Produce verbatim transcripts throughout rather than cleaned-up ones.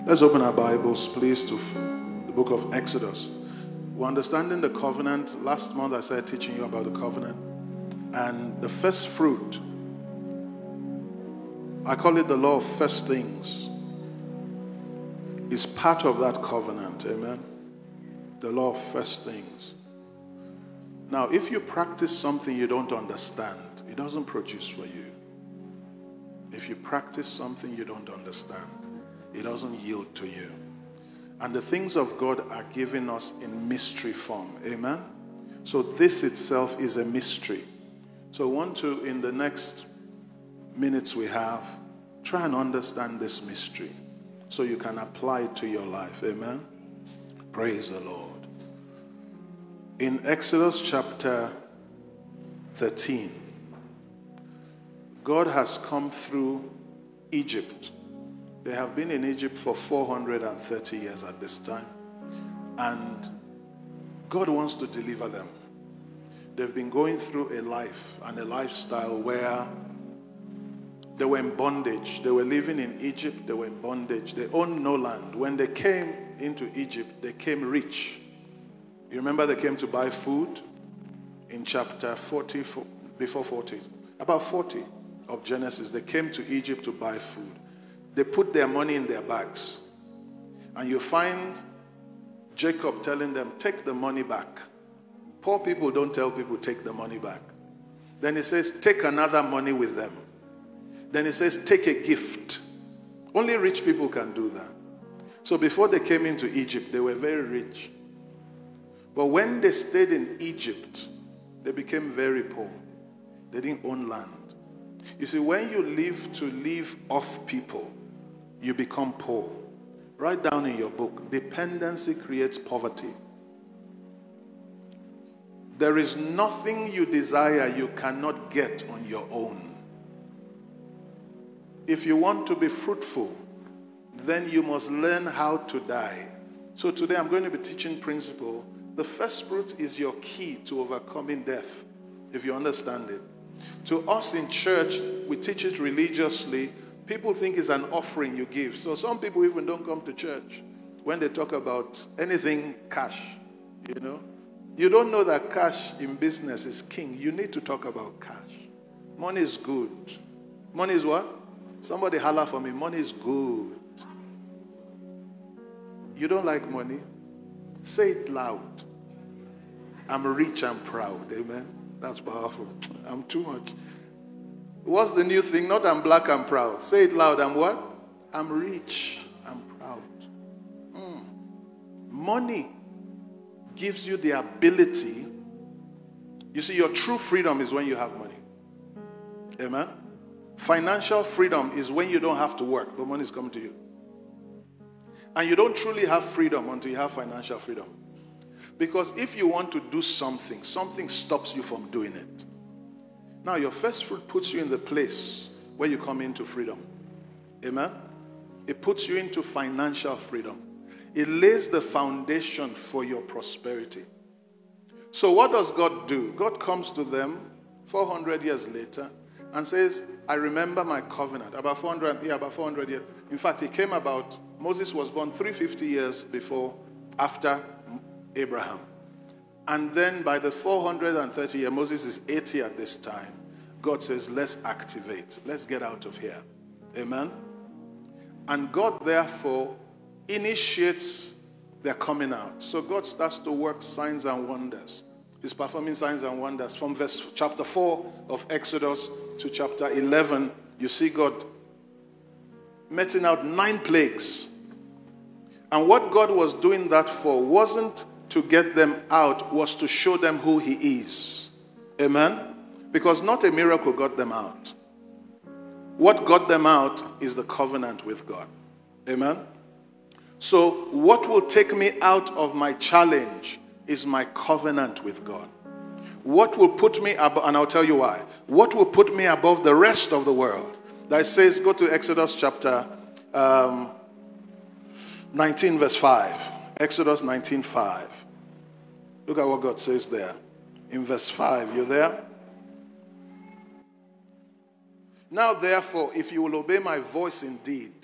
Let's open our Bibles, please, to the book of Exodus. We're understanding the covenant. Last month I started teaching you about the covenant. And the first fruit, I call it the law of first things, is part of that covenant. Amen? The law of first things. Now, if you practice something you don't understand, it doesn't produce for you. If you practice something you don't understand, it doesn't yield to you. And the things of God are given us in mystery form. Amen? So this itself is a mystery. So I want to, in the next minutes we have, try and understand this mystery so you can apply it to your life. Amen? Praise the Lord. In Exodus chapter thirteen, God has come through Egypt. They have been in Egypt for four hundred thirty years at this time. And God wants to deliver them. They've been going through a life and a lifestyle where they were in bondage. They were living in Egypt. They were in bondage. They owned no land. When they came into Egypt, they came rich. You remember they came to buy food in chapter forty, before forty, about forty of Genesis. They came to Egypt to buy food. They put their money in their bags. And you find Jacob telling them, take the money back. Poor people don't tell people, take the money back. Then he says, take another money with them. Then he says, take a gift. Only rich people can do that. So before they came into Egypt, they were very rich. But when they stayed in Egypt, they became very poor. They didn't own land. You see, when you live to live off people, you become poor. Write down in your book, dependency creates poverty. There is nothing you desire you cannot get on your own. If you want to be fruitful, then you must learn how to die. So today I'm going to be teaching principle. The first fruit is your key to overcoming death, if you understand it. To us in church, we teach it religiously. People think it's an offering you give. So some people even don't come to church when they talk about anything cash, you know. You don't know that cash in business is king. You need to talk about cash. Money is good. Money is what? Somebody holler for me. Money is good. You don't like money? Say it loud. I'm rich and proud. Amen. That's powerful. I'm too much. What's the new thing? Not I'm black and proud. Say it loud. I'm what? I'm rich. I'm proud. Mm. Money gives you the ability. You see, your true freedom is when you have money. Amen? Financial freedom is when you don't have to work, but money is coming to you. And you don't truly have freedom until you have financial freedom. Because if you want to do something, something stops you from doing it. Now, your first fruit puts you in the place where you come into freedom. Amen? It puts you into financial freedom. It lays the foundation for your prosperity. So what does God do? God comes to them four hundred years later and says, I remember my covenant. About four hundred, yeah, about four hundred years. In fact, he came about, Moses was born three hundred fifty years before, after Abraham. And then by the four hundred thirty year, Moses is eighty at this time. God says, let's activate. Let's get out of here. Amen? And God, therefore, initiates their coming out. So God starts to work signs and wonders. He's performing signs and wonders. From verse chapter four of Exodus to chapter eleven, you see God meting out nine plagues. And what God was doing that for wasn't to get them out, was to show them who he is. Amen? Because not a miracle got them out. What got them out is the covenant with God. Amen? So what will take me out of my challenge is my covenant with God. What will put me above, and I'll tell you why. What will put me above the rest of the world? That says, go to Exodus chapter um, nineteen verse five. Exodus nineteen five. Look at what God says there. In verse five, you there? Now therefore, if you will obey my voice indeed,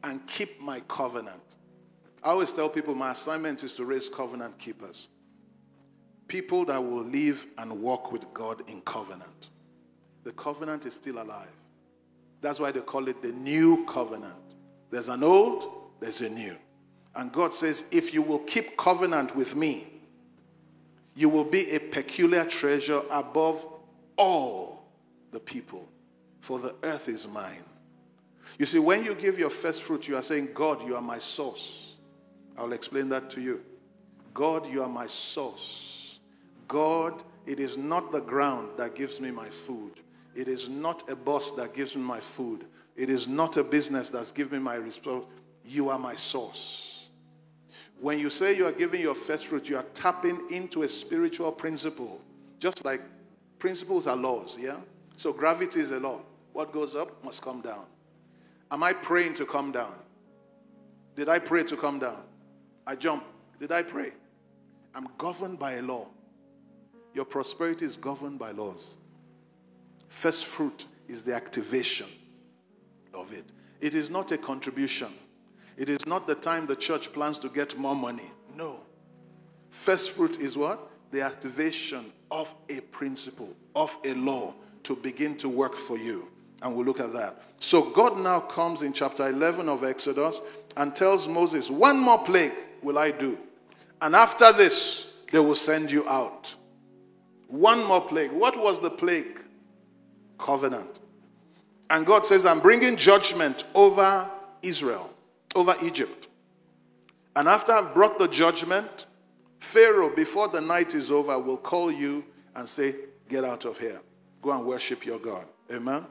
and keep my covenant. I always tell people my assignment is to raise covenant keepers. People that will live and walk with God in covenant. The covenant is still alive. That's why they call it the new covenant. There's an old, there's a new. And God says, if you will keep covenant with me, you will be a peculiar treasure above all the people, for the earth is mine. You see, when you give your first fruit, you are saying, God, you are my source. I'll explain that to you. God, you are my source. God, it is not the ground that gives me my food. It is not a boss that gives me my food. It is not a business that's giving me my response. You are my source. When you say you are giving your first fruit, you are tapping into a spiritual principle. Just like principles are laws, yeah? So gravity is a law. What goes up must come down. Am I praying to come down? Did I pray to come down? I jump. Did I pray? I'm governed by a law. Your prosperity is governed by laws. First fruit is the activation of it. It is not a contribution. It is not the time the church plans to get more money. No. First fruit is what? The activation of a principle, of a law to begin to work for you. And we'll look at that. So God now comes in chapter eleven of Exodus and tells Moses, one more plague will I do. And after this, they will send you out. One more plague. What was the plague? Covenant. And God says, I'm bringing judgment over Israel, over Egypt. And after I've brought the judgment, Pharaoh, before the night is over, will call you and say, get out of here. Go and worship your God. Amen?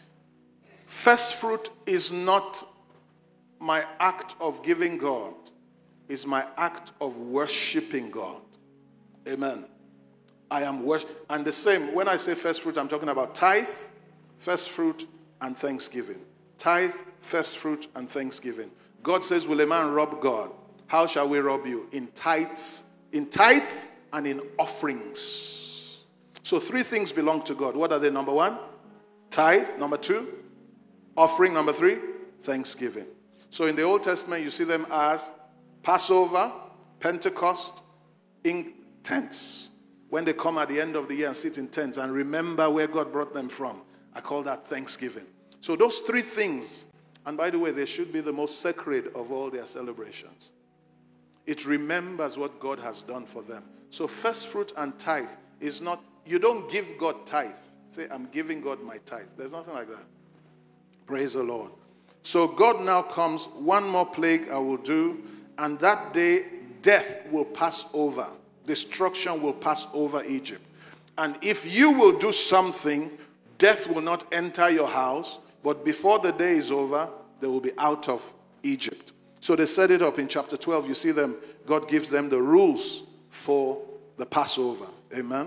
First fruit is not my act of giving God. It's my act of worshiping God. Amen. I am worship. And the same, when I say first fruit, I'm talking about tithe, first fruit, and thanksgiving. Tithe, first fruit, and thanksgiving. God says, will a man rob God? How shall we rob you? In tithes, in tithe, and in offerings. So three things belong to God. What are they? Number one, tithe. Number two, offering. Number three, thanksgiving. So in the Old Testament, you see them as Passover, Pentecost, in tents. When they come at the end of the year and sit in tents and remember where God brought them from. I call that thanksgiving. So those three things, and by the way, they should be the most sacred of all their celebrations. It remembers what God has done for them. So first fruit and tithe is not, you don't give God tithe. Say, I'm giving God my tithe. There's nothing like that. Praise the Lord. So God now comes, one more plague I will do, and that day death will pass over. Destruction will pass over Egypt. And if you will do something, death will not enter your house, but before the day is over, they will be out of Egypt. So they set it up in chapter twelve. You see them, God gives them the rules for the Passover. Amen.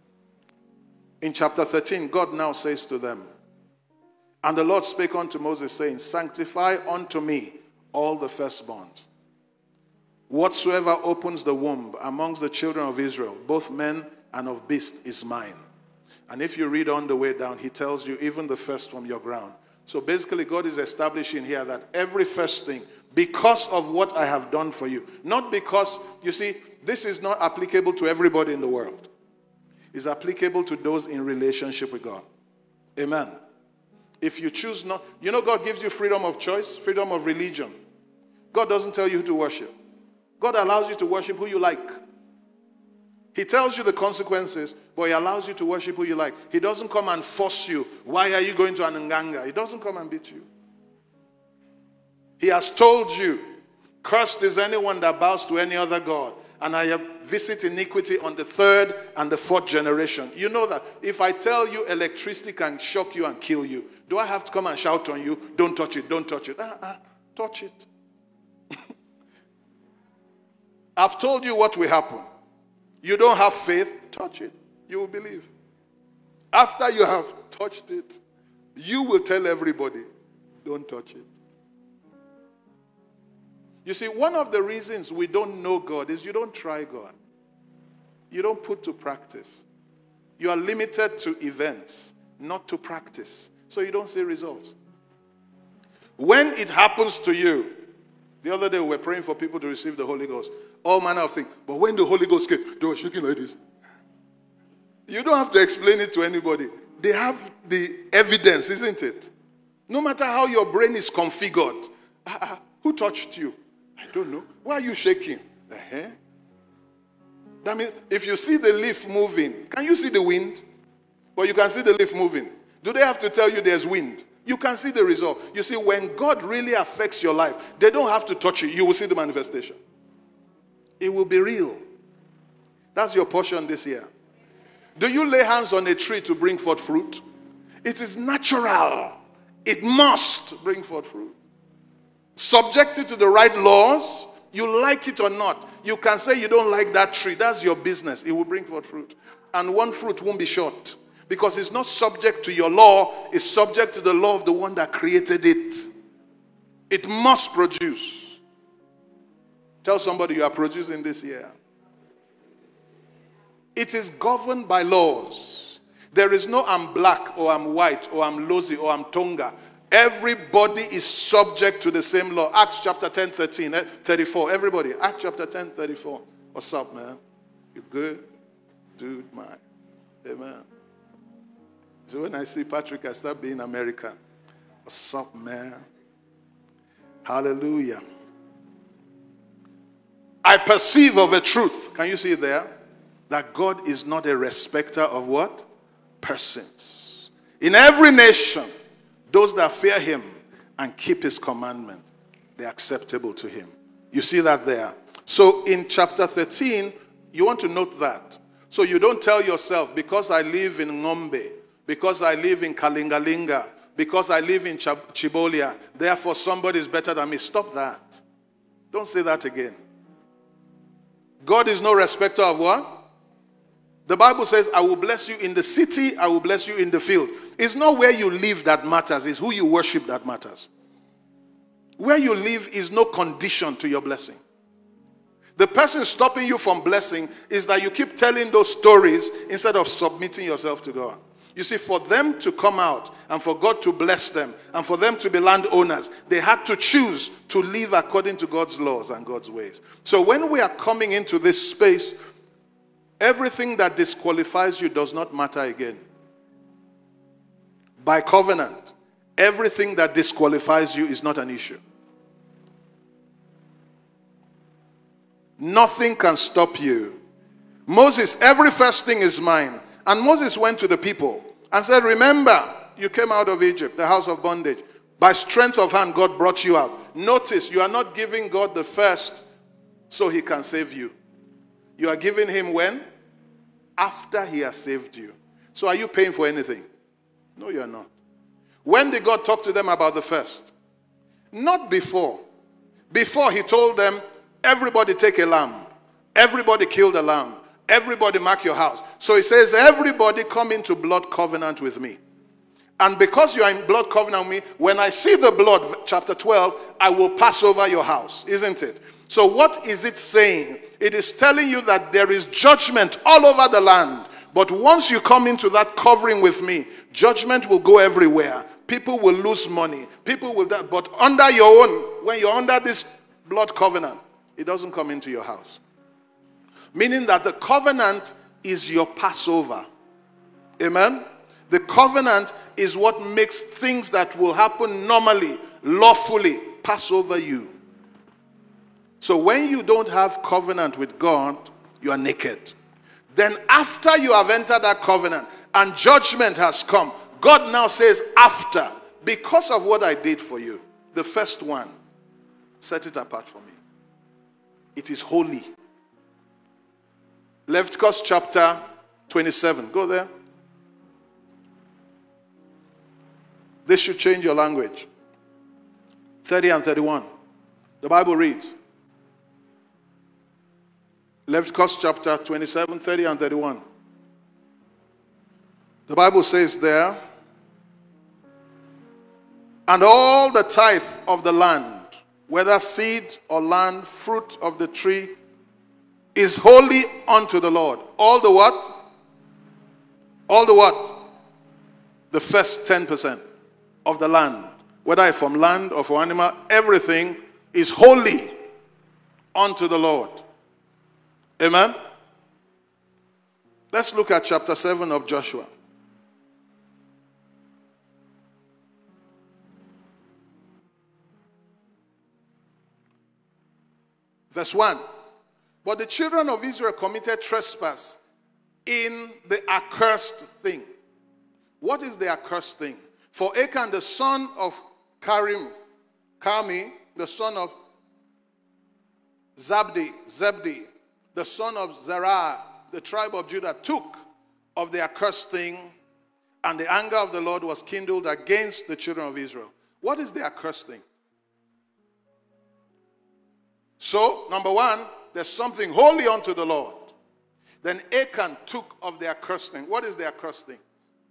In chapter thirteen, God now says to them, and the Lord spake unto Moses, saying, sanctify unto me all the firstborns. Whatsoever opens the womb amongst the children of Israel, both men and of beast, is mine. And if you read on the way down, he tells you even the first from your ground. So basically God is establishing here that every first thing, because of what I have done for you, not because, you see, this is not applicable to everybody in the world. It's applicable to those in relationship with God. Amen. If you choose not, you know God gives you freedom of choice, freedom of religion. God doesn't tell you who to worship. God allows you to worship who you like. He tells you the consequences, but he allows you to worship who you like. He doesn't come and force you. Why are you going to an nganga? He doesn't come and beat you. He has told you, cursed is anyone that bows to any other god, and I visit iniquity on the third and the fourth generation. You know that if I tell you electricity can shock you and kill you, do I have to come and shout on you, don't touch it, don't touch it? Uh-uh, touch it. I've told you what will happen. You don't have faith, touch it. You will believe. After you have touched it, you will tell everybody, don't touch it. You see, one of the reasons we don't know God is you don't try God. You don't put to practice. You are limited to events, not to practice. So you don't see results. When it happens to you, the other day we were praying for people to receive the Holy Ghost. All manner of things. But when the Holy Ghost came, they were shaking like this. You don't have to explain it to anybody. They have the evidence, isn't it? No matter how your brain is configured. Uh, who touched you? I don't know. Why are you shaking? Uh-huh. That means if you see the leaf moving, can you see the wind? Or you can see the leaf moving. Do they have to tell you there's wind? You can see the result. You see, when God really affects your life, they don't have to touch it. You will see the manifestation. It will be real. That's your portion this year. Do you lay hands on a tree to bring forth fruit? It is natural. It must bring forth fruit. Subjected to the right laws, you like it or not. You can say you don't like that tree. That's your business. It will bring forth fruit. And one fruit won't be short. Because it's not subject to your law. It's subject to the law of the one that created it. It must produce. Tell somebody you are producing this year. It is governed by laws. There is no I'm black or I'm white or I'm Lozi or I'm Tonga. Everybody is subject to the same law. Acts chapter ten, thirteen, thirty-four. Everybody, Acts chapter ten, thirty-four. What's up, man? You good? Dude, man. Amen. So when I see Patrick, I start being American. What's up, man? Hallelujah. I perceive of a truth. Can you see it there? That God is not a respecter of what? Persons. In every nation, those that fear him and keep his commandment, they're acceptable to him. You see that there? So in chapter thirteen, you want to note that. So you don't tell yourself, because I live in Ngombe, because I live in Kalingalinga, because I live in Chibolia, therefore somebody is better than me. Stop that. Don't say that again. God is no respecter of what? The Bible says, I will bless you in the city, I will bless you in the field. It's not where you live that matters, it's who you worship that matters. Where you live is no condition to your blessing. The person stopping you from blessing is that you keep telling those stories instead of submitting yourself to God. You see, for them to come out and for God to bless them and for them to be landowners, they had to choose to live according to God's laws and God's ways. So when we are coming into this space, everything that disqualifies you does not matter again. By covenant, everything that disqualifies you is not an issue. Nothing can stop you. Moses, every first thing is mine. And Moses went to the people and said, remember, you came out of Egypt, the house of bondage. By strength of hand, God brought you out. Notice, you are not giving God the first so he can save you. You are giving him when? After he has saved you. So are you paying for anything? No, you are not. When did God talk to them about the first? Not before. Before he told them, everybody take a lamb. Everybody kill the lamb. Everybody mark your house. So he says, everybody come into blood covenant with me. And because you are in blood covenant with me, when I see the blood, chapter twelve, I will pass over your house. Isn't it? So what is it saying? It is telling you that there is judgment all over the land. But once you come into that covering with me, judgment will go everywhere. People will lose money. People will die. But under your own, when you're under this blood covenant, it doesn't come into your house. Meaning that the covenant is your Passover. Amen? The covenant is what makes things that will happen normally, lawfully, pass over you. So when you don't have covenant with God, you are naked. Then after you have entered that covenant and judgment has come, God now says, after, because of what I did for you, the first one, set it apart for me. It is holy. Leviticus chapter twenty-seven. Go there. This should change your language. thirty and thirty-one. The Bible reads. Leviticus chapter twenty-seven, thirty and thirty-one. The Bible says there, and all the tithe of the land, whether seed or land, fruit of the tree, is holy unto the Lord. All the what? All the what? The first ten percent of the land. whether from land or from animal, everything is holy unto the Lord. Amen? Let's look at chapter seven of Joshua. Verse one. But the children of Israel committed trespass in the accursed thing. What is the accursed thing? For Achan, the son of Karim, Carmi, the son of Zabdi, Zebdi, the son of Zerah, the tribe of Judah, took of the accursed thing, and the anger of the Lord was kindled against the children of Israel. What is the accursed thing? So, number one, there's something holy unto the Lord. Then Achan took of the accursed thing. What is the accursed thing?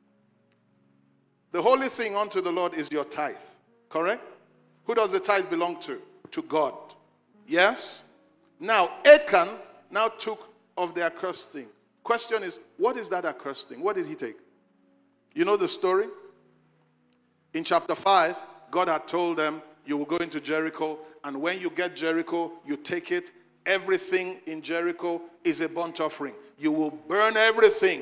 The holy thing unto the Lord is your tithe. Correct? Who does the tithe belong to? To God. Yes? Now, Achan now took of the accursed thing. Question is, what is that accursed thing? What did he take? You know the story? In chapter five, God had told them, you will go into Jericho, and when you get Jericho, you take it. Everything in Jericho is a burnt offering. You will burn everything.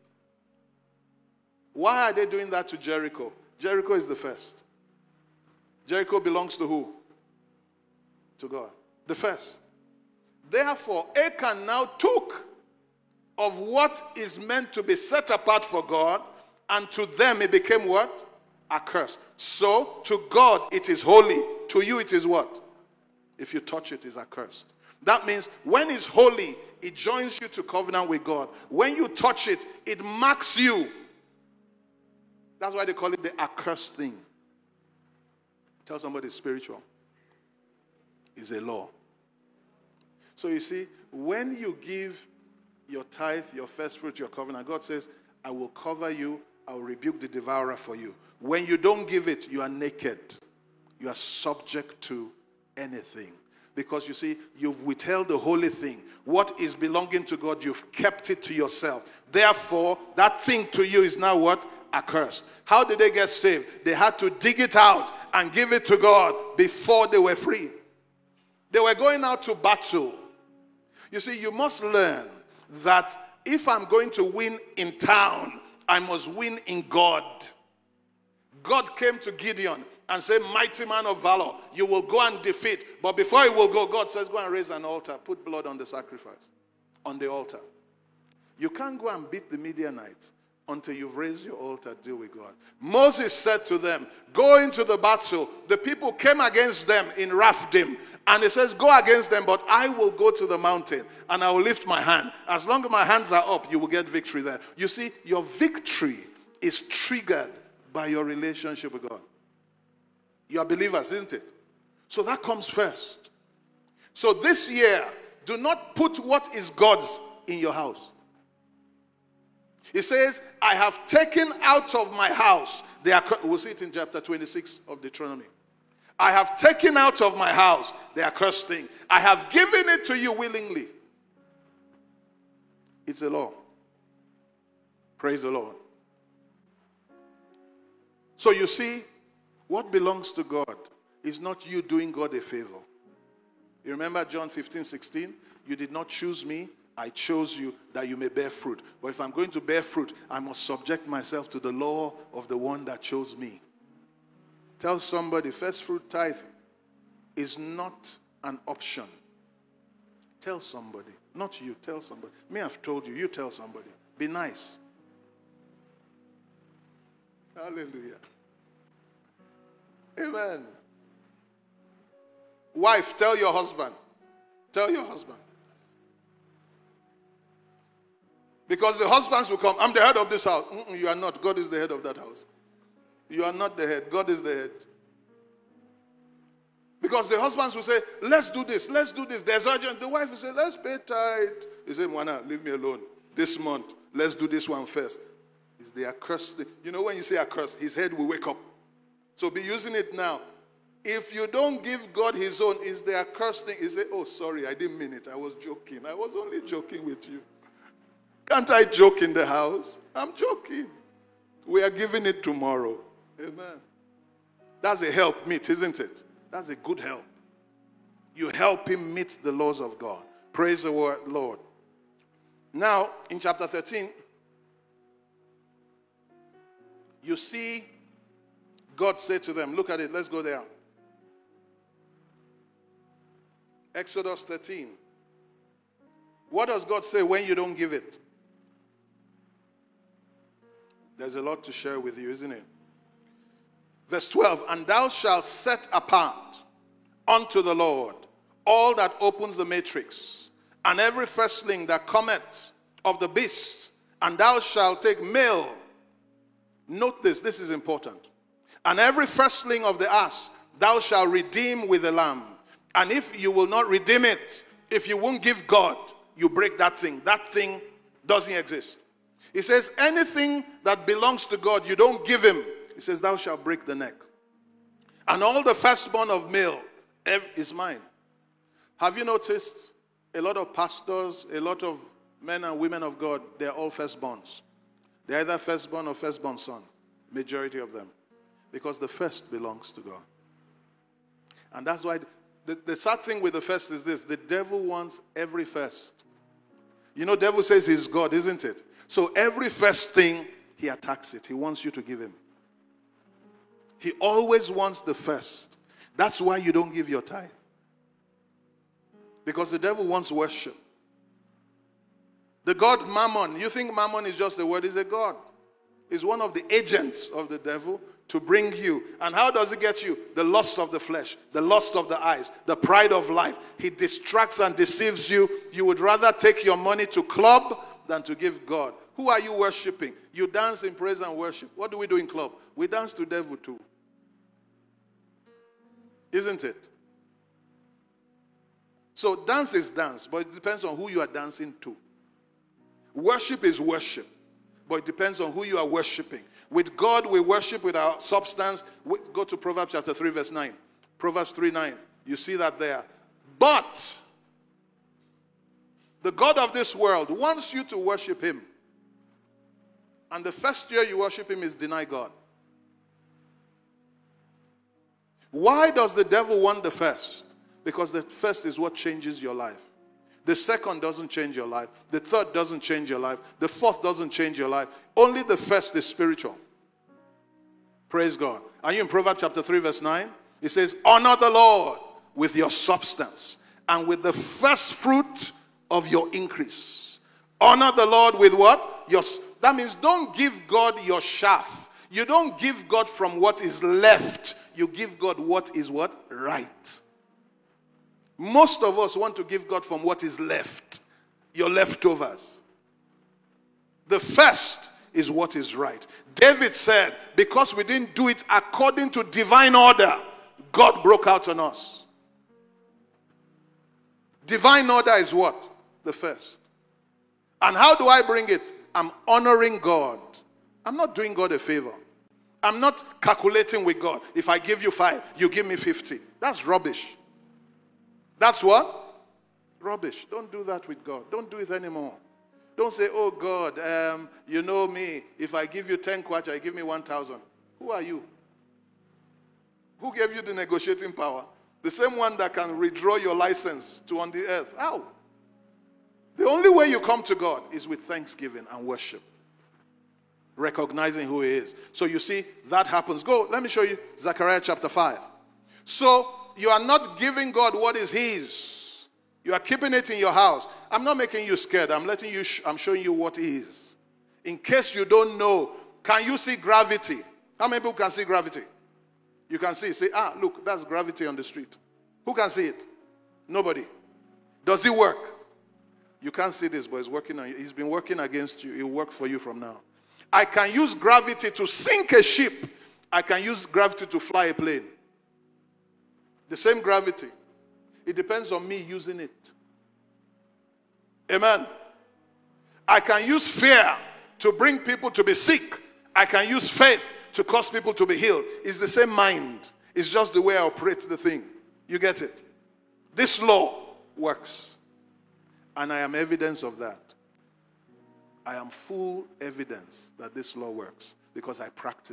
Why are they doing that to Jericho? Jericho is the first. Jericho belongs to who? To God. The first. Therefore, Achan now took of what is meant to be set apart for God, and to them it became what? Accursed. So, to God it is holy. To you it is what? If you touch it, it is accursed. That means when it's holy, it joins you to covenant with God. When you touch it, it marks you. That's why they call it the accursed thing. Tell somebody it's spiritual. It's a law. So you see, when you give your tithe, your first fruit, your covenant, God says, I will cover you, I will rebuke the devourer for you. When you don't give it, you are naked. You are subject to anything. Because you see, you've withheld the holy thing. What is belonging to God, you've kept it to yourself. Therefore, that thing to you is now what? Accursed. How did they get saved? They had to dig it out and give it to God before they were free. They were going out to battle. You see, you must learn that if I'm going to win in town, I must win in God. God came to Gideon and said, mighty man of valor, you will go and defeat. But before he will go, God says, go and raise an altar. Put blood on the sacrifice, on the altar. You can't go and beat the Midianites until you've raised your altar, deal with God. Moses said to them, go into the battle. The people came against them in Raphidim. And he says, go against them, but I will go to the mountain and I will lift my hand. As long as my hands are up, you will get victory there. You see, your victory is triggered by your relationship with God. You are believers, isn't it? So that comes first. So this year, do not put what is God's in your house. He says, I have taken out of my house. They are, we'll see it in chapter twenty-six of Deuteronomy. I have taken out of my house the accursed thing. I have given it to you willingly. It's a law. Praise the Lord. So you see, what belongs to God is not you doing God a favor. You remember John fifteen, sixteen? You did not choose me, I chose you that you may bear fruit. But if I'm going to bear fruit, I must subject myself to the law of the one that chose me. Tell somebody, first fruit tithe is not an option. Tell somebody, not you, tell somebody. Me, I've told you, you tell somebody. Be nice. Hallelujah. Amen. Wife, tell your husband. Tell your husband. Because the husbands will come, I'm the head of this house. Mm-mm, you are not. God is the head of that house. You are not the head. God is the head. Because the husbands will say, let's do this, let's do this. There's urgent. The wife will say, let's pay tithe. You say, Mwana, leave me alone. This month, let's do this one first. It's the accursed thing. You know when you say accursed, his head will wake up. So be using it now. If you don't give God his own, it's the accursed thing. He say, oh, sorry, I didn't mean it. I was joking. I was only joking with you. Can't I joke in the house? I'm joking. We are giving it tomorrow. Amen. That's a help meet, isn't it? That's a good help. You help him meet the laws of God. Praise the word, Lord. Now, in chapter thirteen, you see God said to them, look at it, let's go there. Exodus thirteen. What does God say when you don't give it? There's a lot to share with you, isn't it? Verse twelve, and thou shalt set apart unto the Lord all that opens the matrix, and every firstling that cometh of the beast, and thou shalt take male. Note this, this is important. And every firstling of the ass thou shalt redeem with a lamb. And if you will not redeem it, if you won't give God, you break that thing. That thing doesn't exist. He says, anything that belongs to God, you don't give him. He says, thou shalt break the neck. And all the firstborn of male is mine. Have you noticed a lot of pastors, a lot of men and women of God, they're all firstborns. They're either firstborn or firstborn son. Majority of them. Because the first belongs to God. And that's why the, the sad thing with the first is this. The devil wants every first. You know, devil says he's God, isn't it? So every first thing, he attacks it. He wants you to give him. He always wants the first. That's why you don't give your tithe. Because the devil wants worship. The god Mammon, you think Mammon is just a word? He's a god. He's one of the agents of the devil to bring you. And how does he get you? The lust of the flesh, the lust of the eyes, the pride of life. He distracts and deceives you. You would rather take your money to club than to give God. Who are you worshiping? You dance in praise and worship. What do we do in club? We dance to devil too. Isn't it? So dance is dance, but it depends on who you are dancing to. Worship is worship, but it depends on who you are worshiping. With God, we worship with our substance. We go to Proverbs chapter three, verse nine. Proverbs three, nine. You see that there. But the God of this world wants you to worship him. And the first year you worship him is deny God. Why does the devil want the first? Because the first is what changes your life. The second doesn't change your life. The third doesn't change your life. The fourth doesn't change your life. Only the first is spiritual. Praise God. Are you in Proverbs chapter three, verse nine? It says, honor the Lord with your substance and with the first fruit of your increase. Honor the Lord with what? Your, that means don't give God your chaff. You don't give God from what is left. You give God what is what? Right. Most of us want to give God from what is left. Your leftovers. The first is what is right. David said, because we didn't do it according to divine order, God broke out on us. Divine order is what? The first. And how do I bring it? I'm honoring God. I'm not doing God a favor. I'm not calculating with God. If I give you five, you give me fifty. That's rubbish. That's what? Rubbish. Don't do that with God. Don't do it anymore. Don't say, oh God, um, you know me. If I give you ten kwacha, you give me one thousand. Who are you? Who gave you the negotiating power? The same one that can withdraw your license to on the earth. How? The only way you come to God is with thanksgiving and worship. Recognizing who he is. So you see, that happens. Go, let me show you Zechariah chapter five. So, you are not giving God what is his. You are keeping it in your house. I'm not making you scared. I'm letting you, sh I'm showing you what is. In case you don't know, can you see gravity? How many people can see gravity? You can see. Say, ah, look, that's gravity on the street. Who can see it? Nobody. Does it work? You can't see this, but it's working on you. He's been working against you. It will work for you from now. I can use gravity to sink a ship. I can use gravity to fly a plane. The same gravity. It depends on me using it. Amen. I can use fear to bring people to be sick. I can use faith to cause people to be healed. It's the same mind. It's just the way I operate the thing. You get it? This law works. And I am evidence of that. I am full evidence that this law works because I practice it.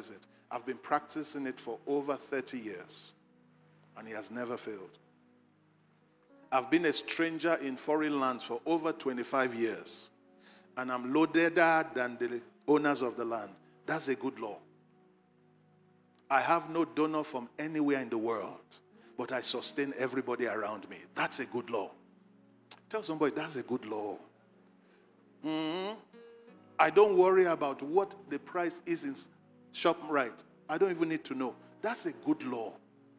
I've been practicing it for over thirty years, and he has never failed. I've been a stranger in foreign lands for over twenty-five years, and I'm loadeder than the owners of the land. That's a good law. I have no donor from anywhere in the world, but I sustain everybody around me. That's a good law. Tell somebody, that's a good law. Mm-hmm. I don't worry about what the price is in ShopRite. I don't even need to know. That's a good law.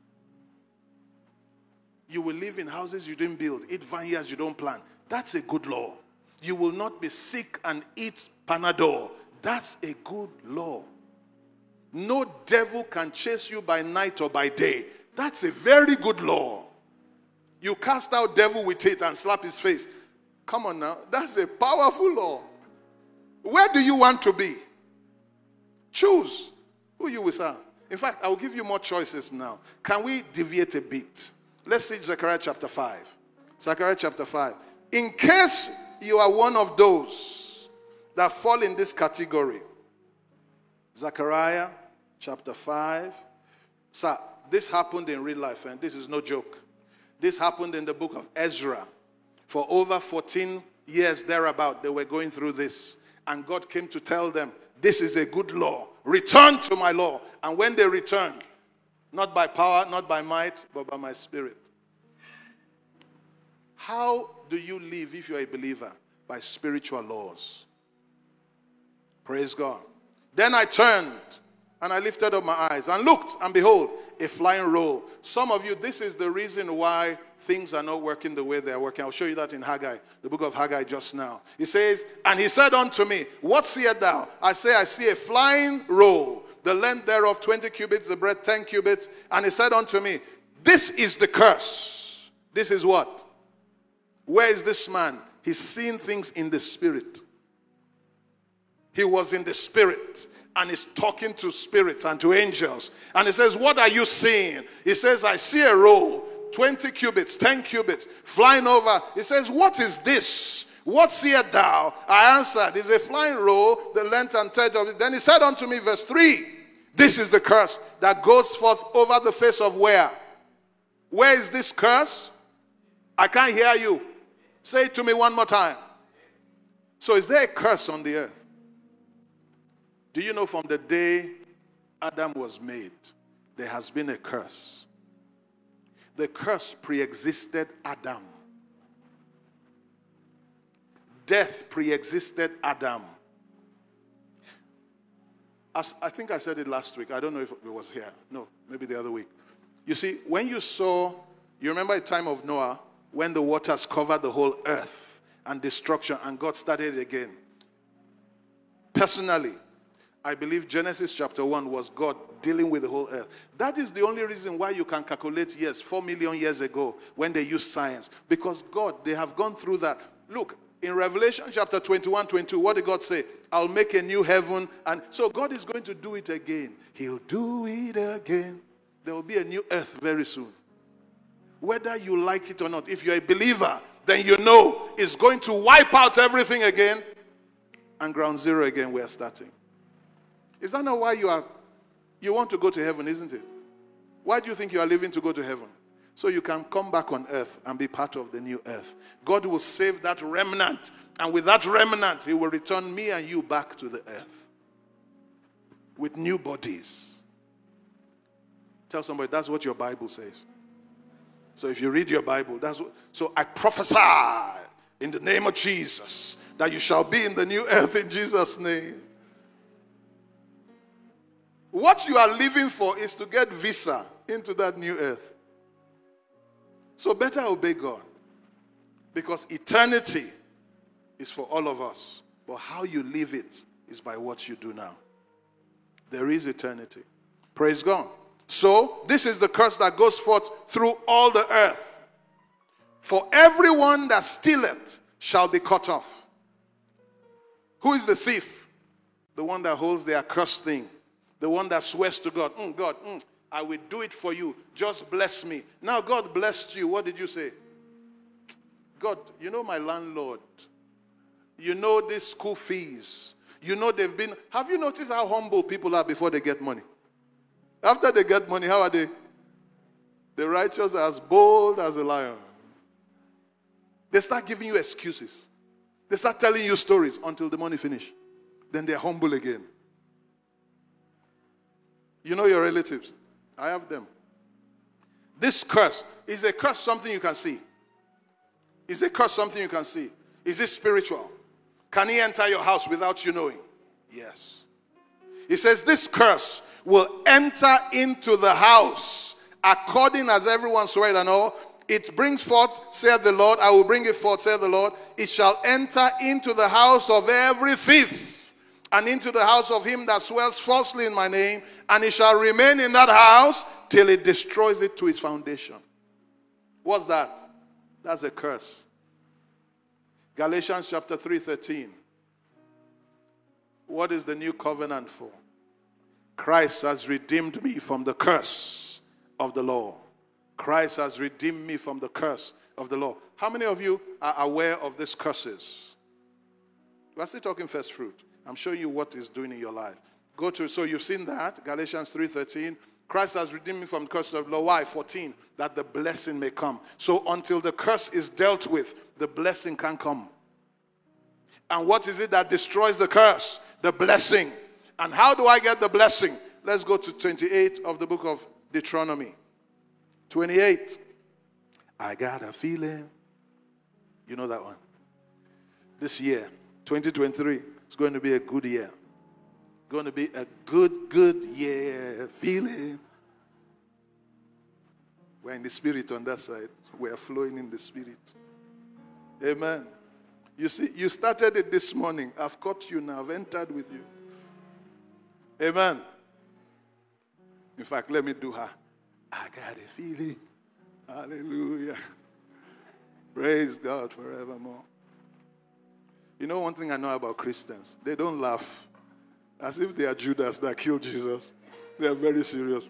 You will live in houses you didn't build, eat vineyards you don't plant. That's a good law. You will not be sick and eat Panadol. That's a good law. No devil can chase you by night or by day. That's a very good law. You cast out devil with it and slap his face. Come on now. That's a powerful law. Where do you want to be? Choose who you will serve. In fact, I will give you more choices now. Can we deviate a bit? Let's see Zechariah chapter five. Zechariah chapter five. In case you are one of those that fall in this category. Zechariah chapter five. Sir, this happened in real life, and this is no joke. This happened in the book of Ezra. For over fourteen years thereabout, they were going through this. And God came to tell them, this is a good law. Return to my law. And when they returned, not by power, not by might, but by my spirit. How do you live if you're a believer? By spiritual laws. Praise God. Then I turned and I lifted up my eyes and looked, and behold, a flying roll. Some of you, this is the reason why things are not working the way they are working. I'll show you that in Haggai, the book of Haggai just now. He says, and he said unto me, what seest thou? I say, I see a flying roll, the length thereof twenty cubits, the breadth ten cubits. And he said unto me, this is the curse. This is what? Where is this man? He's seeing things in the spirit. He was in the spirit. And he's talking to spirits and to angels. And he says, what are you seeing? He says, I see a roll, twenty cubits, ten cubits, flying over. He says, what is this? What seest thou? I answered, it's a flying roll, the length and breadth of it. Then he said unto me, verse three, this is the curse that goes forth over the face of where? Where is this curse? I can't hear you. Say it to me one more time. So is there a curse on the earth? Do you know from the day Adam was made, there has been a curse. The curse pre-existed Adam. Death pre-existed Adam. As I think I said it last week. I don't know if it was here. No, maybe the other week. You see, when you saw, you remember the time of Noah, when the waters covered the whole earth and destruction, and God started it again. Personally, I believe Genesis chapter one was God dealing with the whole earth. That is the only reason why you can calculate years, four million years ago, when they used science. Because God, they have gone through that. Look, in Revelation chapter twenty-one, twenty-two, what did God say? I'll make a new heaven. And so God is going to do it again. He'll do it again. There will be a new earth very soon. Whether you like it or not, if you're a believer, then you know it's going to wipe out everything again. And ground zero again, we're starting. Is that not why you are, you want to go to heaven, isn't it? Why do you think you are living to go to heaven? So you can come back on earth and be part of the new earth. God will save that remnant. And with that remnant, he will return me and you back to the earth. With new bodies. Tell somebody, that's what your Bible says. So if you read your Bible, that's what, so I prophesy in the name of Jesus that you shall be in the new earth in Jesus' name. What you are living for is to get visa into that new earth. So better obey God. Because eternity is for all of us. But how you live it is by what you do now. There is eternity. Praise God. So this is the curse that goes forth through all the earth. For everyone that stealeth shall be cut off. Who is the thief? The one that holds the accursed thing. The one that swears to God, mm, God, mm, I will do it for you. Just bless me. Now God blessed you. What did you say? God, you know my landlord. You know these school fees. You know they've been, have you noticed how humble people are before they get money? After they get money, how are they? The righteous are as bold as a lion. They start giving you excuses. They start telling you stories until the money finish. Then they're humble again. You know your relatives. I have them. This curse, is a curse something you can see? Is a curse something you can see? Is it spiritual? Can he enter your house without you knowing? Yes. He says this curse will enter into the house according as everyone swear and all. It brings forth, saith the Lord, I will bring it forth, saith the Lord. It shall enter into the house of every thief, and into the house of him that swears falsely in my name, and it shall remain in that house till it destroys it to its foundation. What's that? That's a curse. Galatians chapter three thirteen. What is the new covenant for? Christ has redeemed me from the curse of the law. Christ has redeemed me from the curse of the law. How many of you are aware of these curses? We're still talking first fruit. I'm showing you what it's doing in your life. Go to, so you've seen that, Galatians three thirteen. Christ has redeemed me from the curse of the law. Why? fourteen, that the blessing may come. So until the curse is dealt with, the blessing can come. And what is it that destroys the curse? The blessing. And how do I get the blessing? Let's go to twenty-eight of the book of Deuteronomy. twenty-eight. I got a feeling. You know that one. This year, twenty twenty-three, it's going to be a good year. Going to be a good, good year. Feeling. We're in the spirit on that side. We're flowing in the spirit. Amen. You see, you started it this morning. I've caught you now. I've entered with you. Amen. In fact, let me do her. I got a feeling. Hallelujah. Praise God forevermore. You know one thing I know about Christians? They don't laugh as if they are Judas that killed Jesus. They are very serious.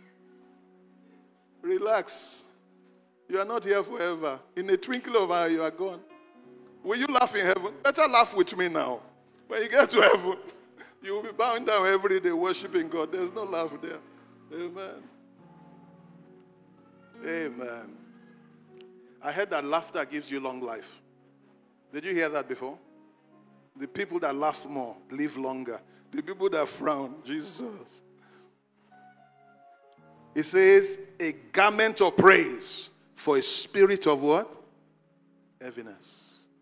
Relax. You are not here forever. In a twinkle of an eye, you are gone. Will you laugh in heaven? Better laugh with me now. When you get to heaven, you will be bowing down every day worshiping God. There's no laugh there. Amen. Amen. I heard that laughter gives you long life. Did you hear that before? The people that laugh more live longer. The people that frown, Jesus. It says, a garment of praise for a spirit of what? Heaviness.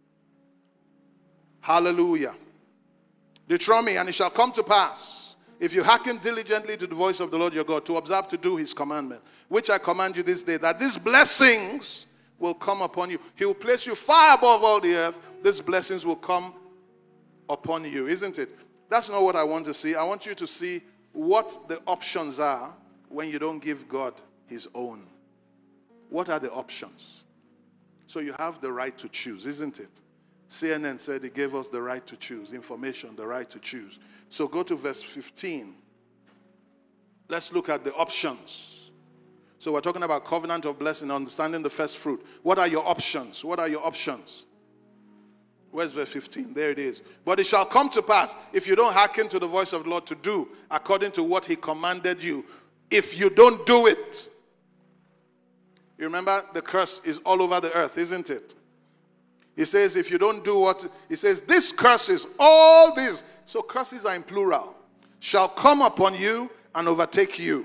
Hallelujah. Deuteronomy, and it shall come to pass, if you hearken diligently to the voice of the Lord your God, to observe to do his commandment, which I command you this day, that these blessings will come upon you. He will place you far above all the earth. These blessings will come upon you, isn't it? That's not what I want to see. I want you to see what the options are when you don't give God his own. What are the options? So you have the right to choose, isn't it? C N N said he gave us the right to choose. Information, the right to choose. So go to verse fifteen. Let's look at the options. So we're talking about covenant of blessing, understanding the first fruit. What are your options? What are your options? Where's verse fifteen? There it is. But it shall come to pass, if you don't hearken to the voice of the Lord to do according to what he commanded you, if you don't do it. You remember the curse is all over the earth, isn't it? He says if you don't do what, he says this curses, all these, so curses are in plural, shall come upon you and overtake you.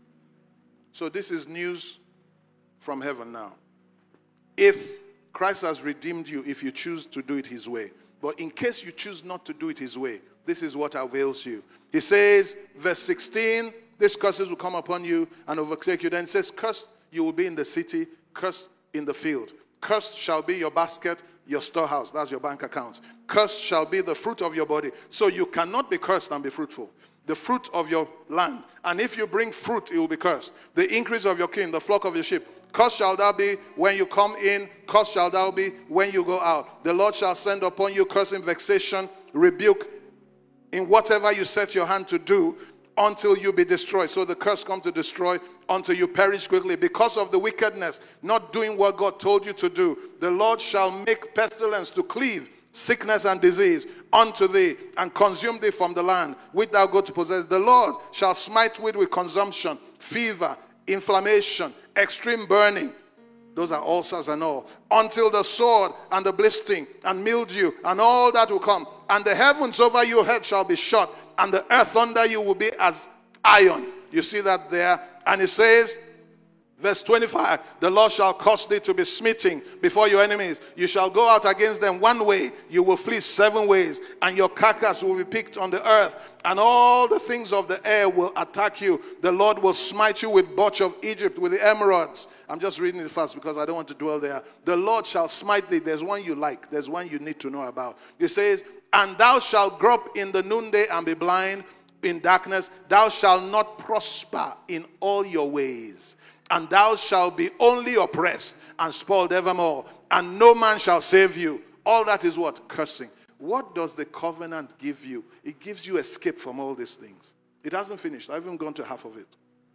So this is news from heaven now. If Christ has redeemed you, if you choose to do it his way. But in case you choose not to do it his way, this is what avails you. He says, verse sixteen, these curses will come upon you and overtake you. Then it says, cursed you will be in the city, cursed in the field. Cursed shall be your basket, your storehouse. That's your bank account. Cursed shall be the fruit of your body. So you cannot be cursed and be fruitful. The fruit of your land. And if you bring fruit, it will be cursed. The increase of your king, the flock of your sheep. Cursed shall thou be when you come in. Cursed shall thou be when you go out. The Lord shall send upon you cursing, vexation, rebuke in whatever you set your hand to do until you be destroyed. So the curse comes to destroy until you perish quickly because of the wickedness, not doing what God told you to do. The Lord shall make pestilence to cleave sickness and disease unto thee, and consume thee from the land which thou goest to possess. The Lord shall smite with with consumption, fever, inflammation, extreme burning. Those are ulcers and all. Until the sword and the blistering and mildew and all that will come. And the heavens over your head shall be shut, and the earth under you will be as iron. You see that there? And it says, verse twenty-five, the Lord shall cause thee to be smitten before your enemies. You shall go out against them one way, you will flee seven ways, and your carcass will be picked on the earth, and all the things of the air will attack you. The Lord will smite you with botch of Egypt, with the emeralds. I'm just reading it fast because I don't want to dwell there. The Lord shall smite thee. There's one you like. There's one you need to know about. It says, and thou shalt grope in the noonday and be blind in darkness. Thou shalt not prosper in all your ways. And thou shalt be only oppressed and spoiled evermore. And no man shall save you. All that is what? Cursing. What does the covenant give you? It gives you escape from all these things. It hasn't finished. I haven't gone to half of it.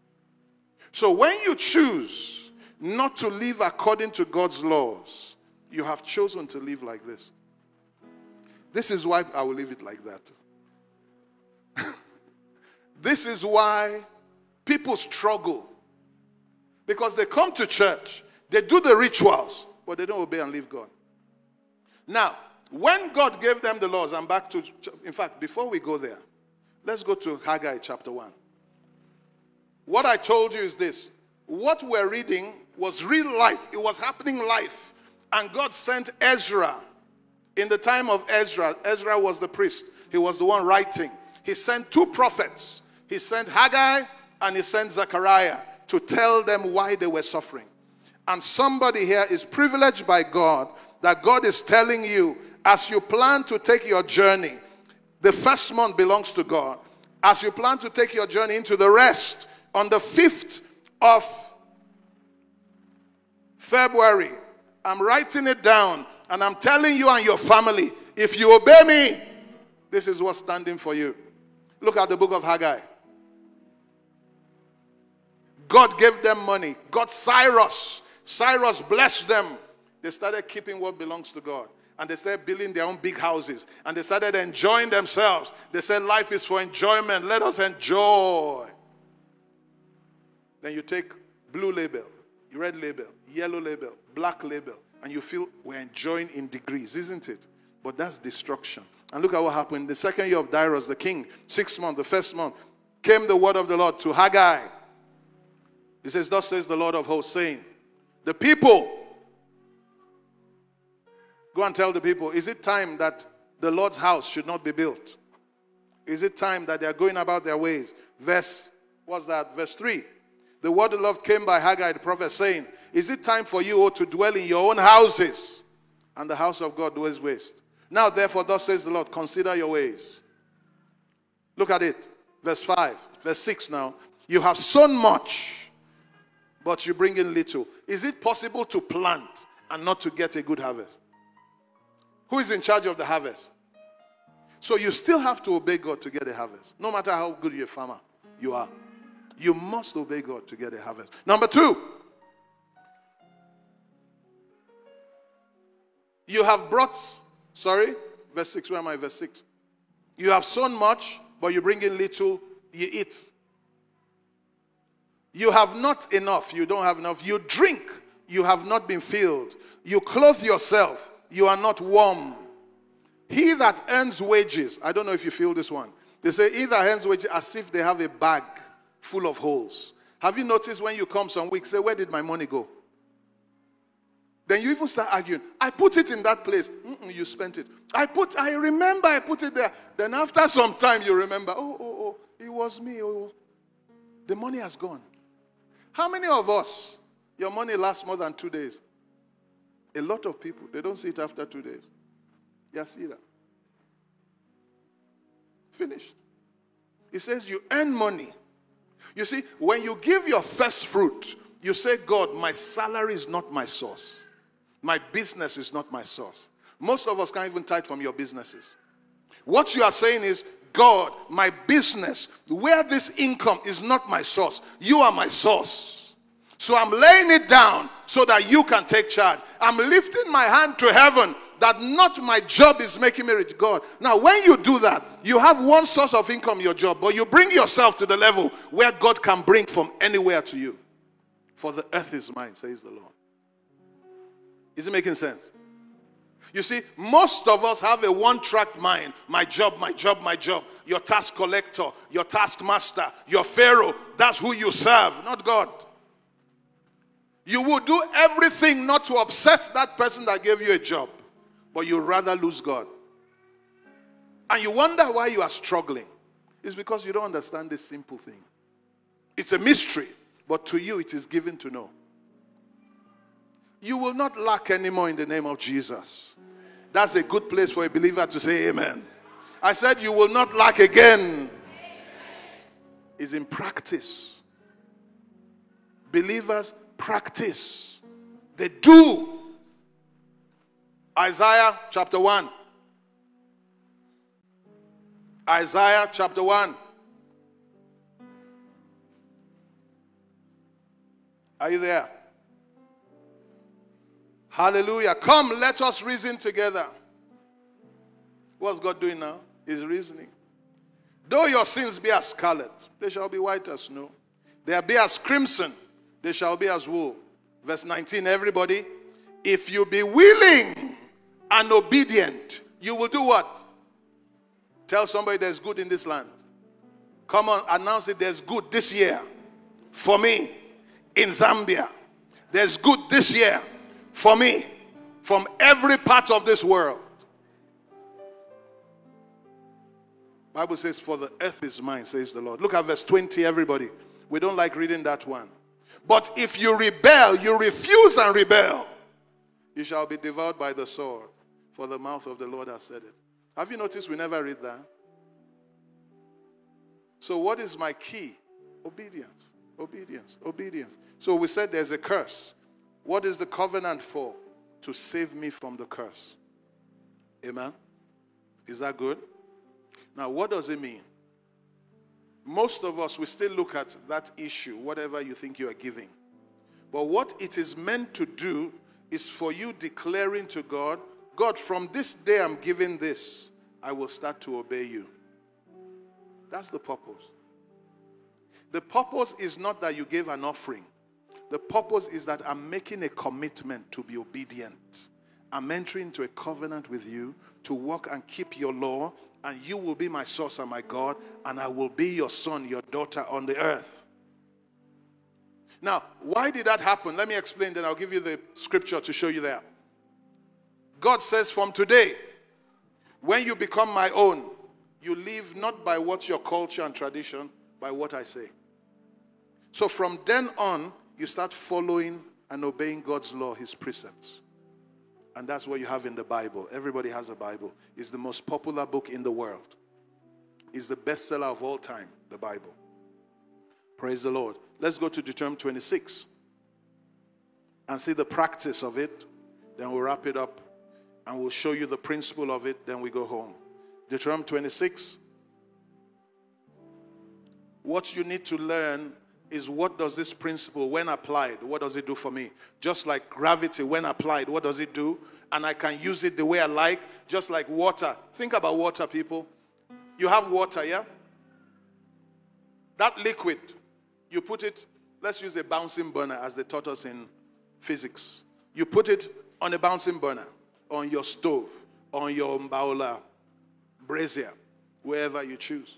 So when you choose not to live according to God's laws, you have chosen to live like this. This is why I will leave it like that. This is why people struggle. Because they come to church, they do the rituals, but they don't obey and leave God. Now, when God gave them the laws, I'm back to, in fact, before we go there, let's go to Haggai chapter one. What I told you is this. What we're reading was real life. It was happening live. And God sent Ezra. In the time of Ezra, Ezra was the priest. He was the one writing. He sent two prophets. He sent Haggai and he sent Zechariah to tell them why they were suffering. And somebody here is privileged by God that God is telling you, as you plan to take your journey, the first month belongs to God. As you plan to take your journey into the rest, on the fifth of February, I'm writing it down and I'm telling you and your family, if you obey me, this is what's standing for you. Look at the book of Haggai. God gave them money. God, Cyrus. Cyrus blessed them. They started keeping what belongs to God. And they started building their own big houses. And they started enjoying themselves. They said life is for enjoyment. Let us enjoy. Then you take blue label, red label, yellow label, black label, and you feel we're enjoying in degrees, isn't it? But that's destruction. And look at what happened. The second year of Darius, the king, sixth month, the first month, came the word of the Lord to Haggai. He says, thus says the Lord of hosts, saying, the people, go and tell the people, is it time that the Lord's house should not be built? Is it time that they are going about their ways? Verse, what's that? Verse three. The word of the Lord came by Haggai the prophet, saying, is it time for you, O, to dwell in your own houses, and the house of God dwells waste? Now, therefore, thus says the Lord, consider your ways. Look at it. Verse five. Verse six now. You have sown much, but you bring in little. Is it possible to plant and not to get a good harvest? Who is in charge of the harvest? So you still have to obey God to get a harvest. No matter how good your farmer you are. You must obey God to get a harvest. Number two. You have brought, sorry, verse six, where am I? Verse six. You have sown much, but you bring in little, you eat. You have not enough, you don't have enough. You drink, you have not been filled. You clothe yourself, you are not warm. He that earns wages, I don't know if you feel this one. They say, he that earns wages as if they have a bag full of holes. Have you noticed when you come some weeks, say, where did my money go? Then you even start arguing. I put it in that place. Mm-mm, you spent it. I put, I remember I put it there. Then after some time you remember, oh, oh, oh, it was me. Oh, the money has gone. How many of us, your money lasts more than two days? A lot of people, they don't see it after two days. You see that? Finished. It says you earn money. You see, when you give your first fruit, you say, God, my salary is not my source. My business is not my source. Most of us can't even tithe from your businesses. What you are saying is, God, my business, where this income is not my source. You are my source. So I'm laying it down so that you can take charge. I'm lifting my hand to heaven that not my job is making me rich. God. Now, when you do that, you have one source of income, your job, but you bring yourself to the level where God can bring from anywhere to you. For the earth is mine, says the Lord. Is it making sense? You see, most of us have a one-track mind. My job, my job, my job. Your task collector, your task master, your Pharaoh. That's who you serve, not God. You will do everything not to upset that person that gave you a job, but you'd rather lose God. And you wonder why you are struggling. It's because you don't understand this simple thing. It's a mystery, but to you it is given to know. You will not lack anymore in the name of Jesus. That's a good place for a believer to say amen. I said you will not lack again. It's in practice. Believers practice. They do. Isaiah chapter one. Isaiah chapter one. Are you there? Hallelujah. Come, let us reason together. What's God doing now? He's reasoning. Though your sins be as scarlet, they shall be white as snow. They be as crimson, they shall be as wool. Verse nineteen, everybody. If you be willing and obedient, you will do what? Tell somebody there's good in this land. Come on, announce it. There's good this year. For me, in Zambia. There's good this year. For me, from every part of this world. Bible says, for the earth is mine, says the Lord. Look at verse twenty, everybody. We don't like reading that one. But if you rebel, you refuse and rebel, you shall be devoured by the sword, for the mouth of the Lord has said it. Have you noticed we never read that? So what is my key? Obedience, obedience, obedience. So we said there's a curse. What is the covenant for? To save me from the curse. Amen? Is that good? Now, what does it mean? Most of us, we still look at that issue, whatever you think you are giving. But what it is meant to do is for you declaring to God, God, from this day I'm giving this, I will start to obey you. That's the purpose. The purpose is not that you gave an offering. The purpose is that I'm making a commitment to be obedient. I'm entering into a covenant with you to walk and keep your law, and you will be my source and my God, and I will be your son, your daughter on the earth. Now, why did that happen? Let me explain, then I'll give you the scripture to show you there. God says, from today, when you become my own, you live not by what your culture and tradition, by what I say. So from then on, you start following and obeying God's law, his precepts. And that's what you have in the Bible. Everybody has a Bible. It's the most popular book in the world. It's the bestseller of all time, the Bible. Praise the Lord. Let's go to Deuteronomy twenty-six and see the practice of it. Then we'll wrap it up and we'll show you the principle of it. Then we go home. Deuteronomy twenty-six. What you need to learn is, what does this principle, when applied, what does it do for me? Just like gravity, when applied, what does it do? And I can use it the way I like, just like water. Think about water, people. You have water, yeah? That liquid, you put it, let's use a bouncing burner as they taught us in physics. You put it on a bouncing burner, on your stove, on your mbaola brazier, wherever you choose.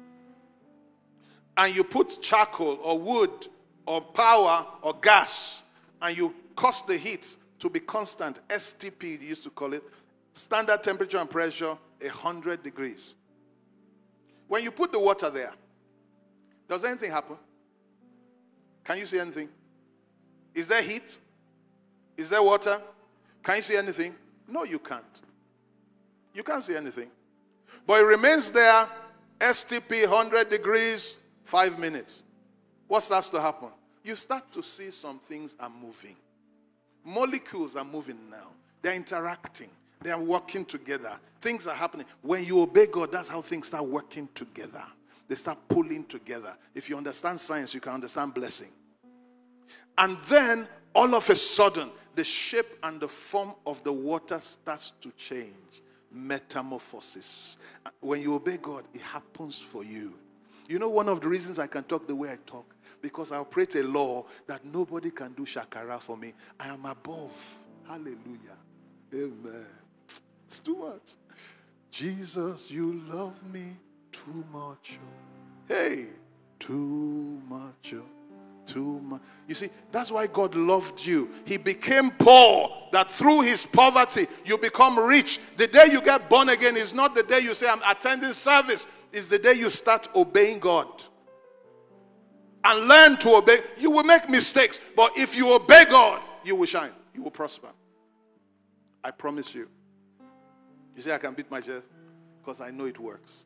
And you put charcoal or wood or power or gas, and you cause the heat to be constant, S T P they used to call it, standard temperature and pressure, one hundred degrees. When you put the water there, does anything happen? Can you see anything? Is there heat? Is there water? Can you see anything? No, you can't. You can't see anything. But it remains there, S T P, one hundred degrees, five minutes. What starts to happen? You start to see some things are moving. Molecules are moving now. They're interacting. They are working together. Things are happening. When you obey God, that's how things start working together. They start pulling together. If you understand science, you can understand blessing. And then all of a sudden, the shape and the form of the water starts to change. Metamorphosis. When you obey God, it happens for you. You know one of the reasons I can talk the way I talk? Because I operate a law that nobody can do shakara for me. I am above. Hallelujah. Amen. It's too much. Jesus, you love me too much. Hey, too much. Too much. You see, that's why God loved you. He became poor, that through his poverty you become rich. The day you get born again is not the day you say, I'm attending service. It's the day you start obeying God. And learn to obey. You will make mistakes, but if you obey God, you will shine. You will prosper. I promise you. You say I can beat my chest? Because I know it works.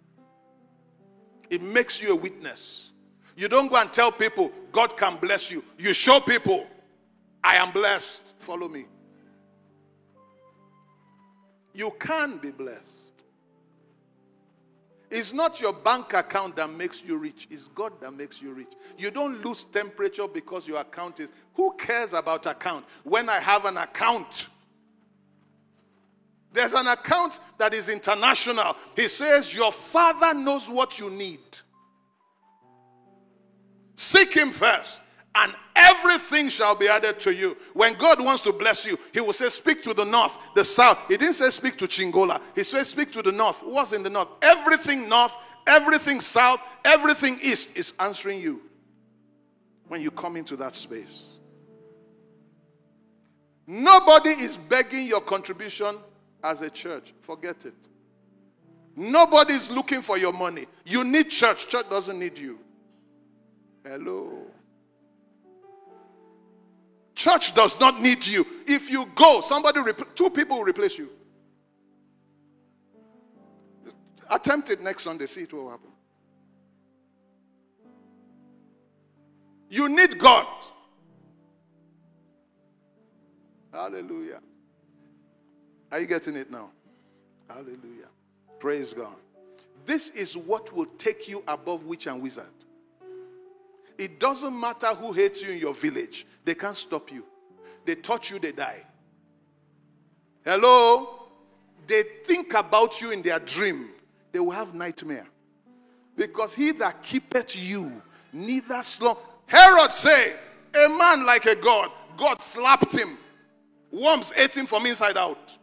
It makes you a witness. You don't go and tell people, God can bless you. You show people, I am blessed. Follow me. You can be blessed. It's not your bank account that makes you rich. It's God that makes you rich. You don't lose temperature because your account is. Who cares about account? When I have an account, there's an account that is international. He says, your Father knows what you need. Seek him first, and everything shall be added to you. When God wants to bless you, he will say, speak to the north, the south. He didn't say speak to Chingola. He said speak to the north. What's in the north? Everything north, everything south, everything east is answering you when you come into that space. Nobody is begging your contribution as a church. Forget it. Nobody is looking for your money. You need church. Church doesn't need you. Hello. Church does not need you. If you go, somebody, two people will replace you. Attempt it next Sunday. See it will happen. You need God. Hallelujah. Are you getting it now? Hallelujah. Praise God. This is what will take you above witch and wizard. It doesn't matter who hates you in your village. They can't stop you. They touch you, they die. Hello? They think about you in their dream. They will have nightmare. Because he that keepeth you, neither slumber. Herod say, a man like a god. God slapped him. Worms ate him from inside out.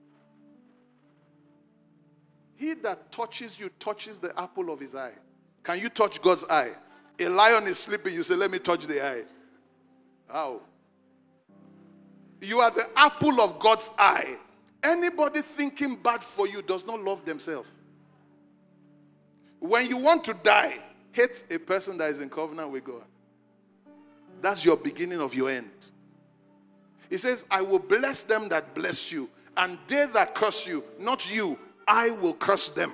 He that touches you touches the apple of his eye. Can you touch God's eye? A lion is sleeping. You say, let me touch the eye. How? You are the apple of God's eye. Anybody thinking bad for you does not love themselves. When you want to die, hate a person that is in covenant with God. That's your beginning of your end. He says, I will bless them that bless you, and they that curse you, not you, I will curse them.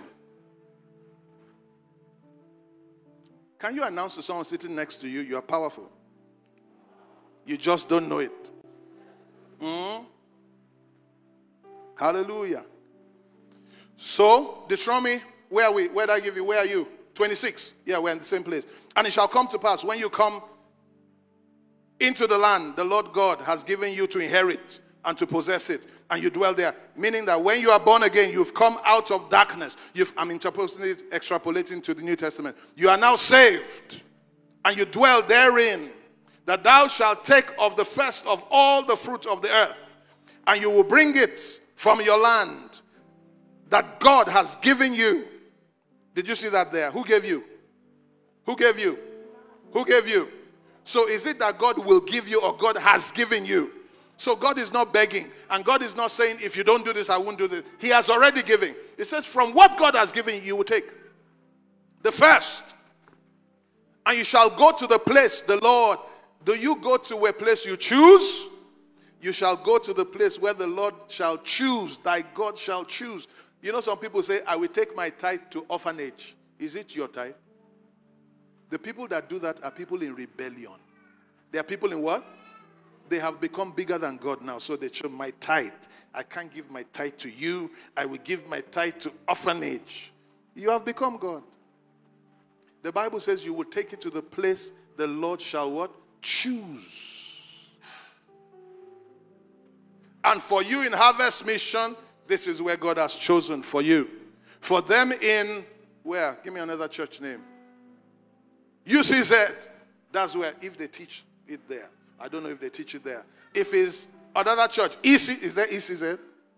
Can you announce to someone sitting next to you, you are powerful? You just don't know it. Mm? Hallelujah. So, Deuteronomy, where are we? Where did I give you? Where are you? twenty-six. Yeah, we're in the same place. And it shall come to pass when you come into the land the Lord God has given you to inherit and to possess it, and you dwell there. Meaning that when you are born again, you've come out of darkness. You've, I'm interposing it, extrapolating to the New Testament. You are now saved, and you dwell therein. That thou shalt take of the first of all the fruit of the earth, and you will bring it from your land that God has given you. Did you see that there? Who gave you? Who gave you? Who gave you? So is it that God will give you or God has given you? So God is not begging, and God is not saying, if you don't do this, I won't do this. He has already given. It says, from what God has given you, you will take the first. And you shall go to the place the Lord. Do you go to a place you choose? You shall go to the place where the Lord shall choose. Thy God shall choose. You know, some people say, I will take my tithe to orphanage. Is it your tithe? The people that do that are people in rebellion. They are people in what? They have become bigger than God now. So they show my tithe. I can't give my tithe to you. I will give my tithe to orphanage. You have become God. The Bible says you will take it to the place the Lord shall what? Choose. And for you in Harvest Mission, this is where God has chosen for you. For them in, where? Give me another church name. U C Z. That's where, if they teach it there. I don't know if they teach it there. If it's another church, E C, is there E C Z?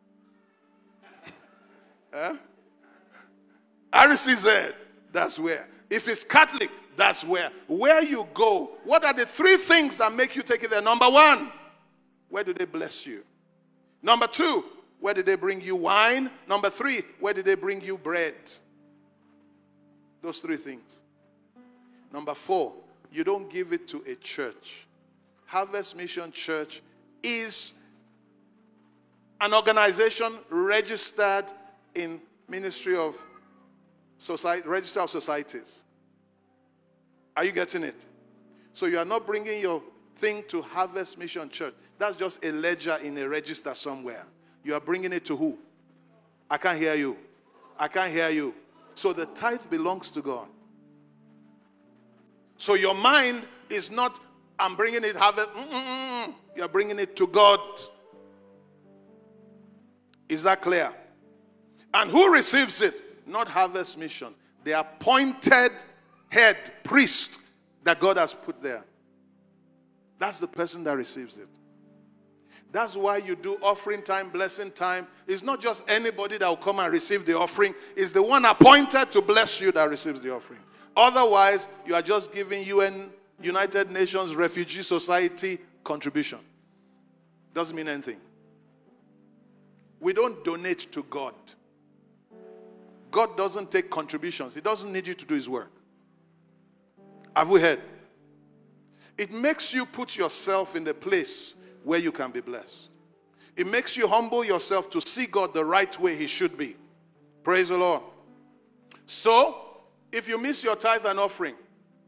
Huh? R C Z, that's where. If it's Catholic, that's where. Where you go, what are the three things that make you take it there? Number one, where do they bless you? Number two, where did they bring you wine? Number three, where did they bring you bread? Those three things. Number four, you don't give it to a church. Harvest Mission Church is an organization registered in Ministry of Society, Register of Societies. Are you getting it? So you are not bringing your thing to Harvest Mission Church. That's just a ledger in a register somewhere. You are bringing it to who? I can't hear you. I can't hear you. So the tithe belongs to God. So your mind is not, I'm bringing it, harvest. Mm-mm-mm. You're bringing it to God. Is that clear? And who receives it? Not Harvest Mission. The appointed head priest that God has put there. That's the person that receives it. That's why you do offering time, blessing time. It's not just anybody that will come and receive the offering. It's the one appointed to bless you that receives the offering. Otherwise, you are just giving U N, United Nations Refugee Society contribution. Doesn't mean anything. We don't donate to God. God doesn't take contributions. He doesn't need you to do his work. Have we heard? It makes you put yourself in the place where you can be blessed. It makes you humble yourself to see God the right way he should be. Praise the Lord. So, if you miss your tithe and offering,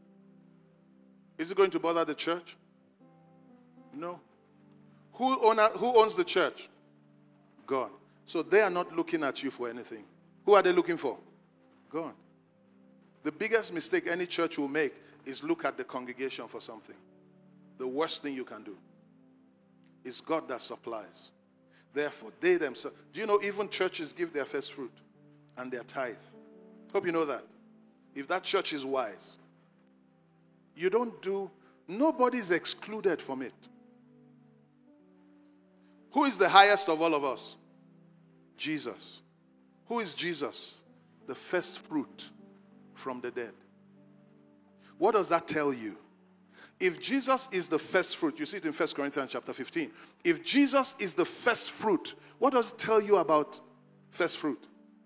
is it going to bother the church? No. Who, own, who owns the church? God. So they are not looking at you for anything. Who are they looking for? God. The biggest mistake any church will make is look at the congregation for something. The worst thing you can do. It's God that supplies. Therefore, they themselves. Do you know even churches give their first fruit and their tithe? Hope you know that. If that church is wise, you don't do, nobody's excluded from it. Who is the highest of all of us? Jesus. Who is Jesus? The first fruit from the dead. What does that tell you? If Jesus is the first fruit, you see it in First Corinthians chapter fifteen. If Jesus is the first fruit, what does it tell you about first fruit?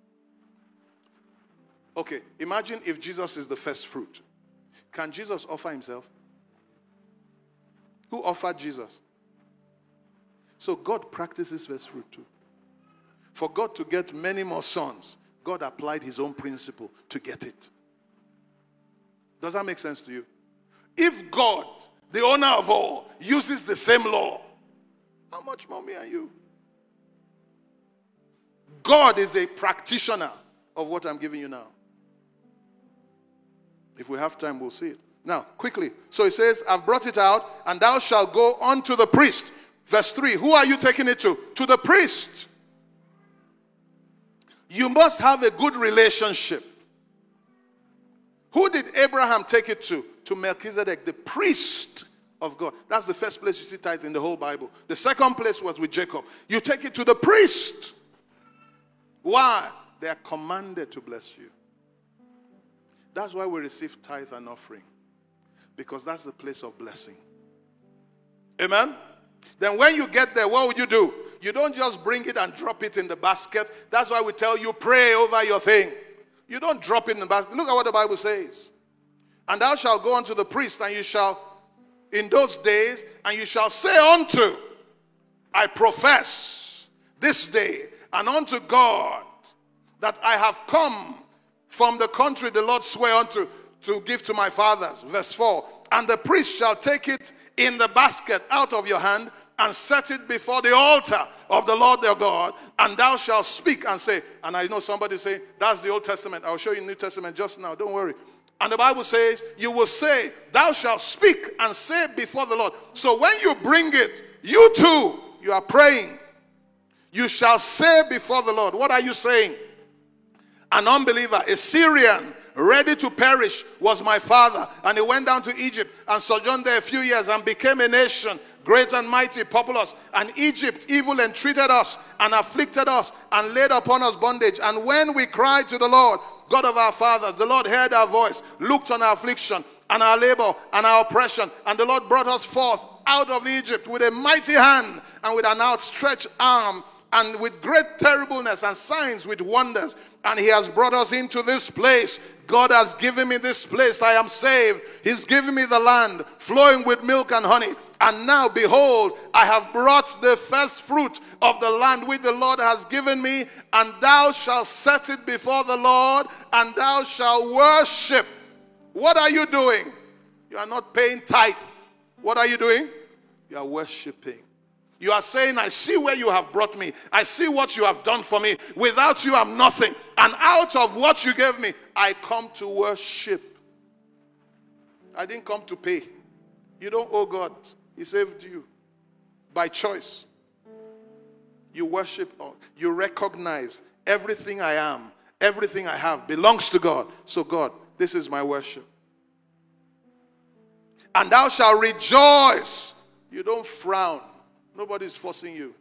Okay, imagine if Jesus is the first fruit. Can Jesus offer himself? Who offered Jesus? So God practices first fruit too. For God to get many more sons, God applied his own principle to get it. Does that make sense to you? If God, the owner of all, uses the same law, how much more me and you? God is a practitioner of what I'm giving you now. If we have time, we'll see it. Now, quickly. So it says, I've brought it out, and thou shalt go unto the priest. Verse three, who are you taking it to? To the priest. You must have a good relationship. Who did Abraham take it to? To Melchizedek, the priest of God. That's the first place you see tithe in the whole Bible. The second place was with Jacob. You take it to the priest. Why? They are commanded to bless you. That's why we receive tithe and offering. Because that's the place of blessing. Amen? Then when you get there, what would you do? You don't just bring it and drop it in the basket. That's why we tell you, pray over your thing. You don't drop it in the basket. Look at what the Bible says. And thou shalt go unto the priest, and you shall, in those days, and you shall say unto, I profess this day, and unto God, that I have come from the country the Lord sware unto, to give to my fathers. Verse four. And the priest shall take it in the basket out of your hand, and set it before the altar of the Lord their God, and thou shalt speak and say, and I know somebody say, that's the Old Testament. I'll show you New Testament just now, don't worry. And the Bible says, you will say, thou shalt speak and say before the Lord. So when you bring it, you too, you are praying You shall say before the Lord. What are you saying? An unbeliever, a Syrian, ready to perish, was my father. And he went down to Egypt and sojourned there a few years and became a nation, great and mighty, populous. And Egypt evil entreated us and afflicted us and laid upon us bondage. And when we cried to the Lord, God of our fathers, the Lord heard our voice, looked on our affliction and our labor and our oppression. And the Lord brought us forth out of Egypt with a mighty hand and with an outstretched arm, and with great terribleness and signs with wonders. And he has brought us into this place. God has given me this place. I am saved. He's given me the land flowing with milk and honey. And now, behold, I have brought the first fruit of the land which the Lord has given me. And thou shalt set it before the Lord, and thou shalt worship. What are you doing? You are not paying tithe. What are you doing? You are worshiping. You are saying, I see where you have brought me. I see what you have done for me. Without you, I'm nothing. And out of what you gave me, I come to worship. I didn't come to pay. You don't owe God. He saved you by choice. You worship. You recognize everything I am, everything I have belongs to God. So God, this is my worship. And thou shalt rejoice. You don't frown. Nobody's forcing you.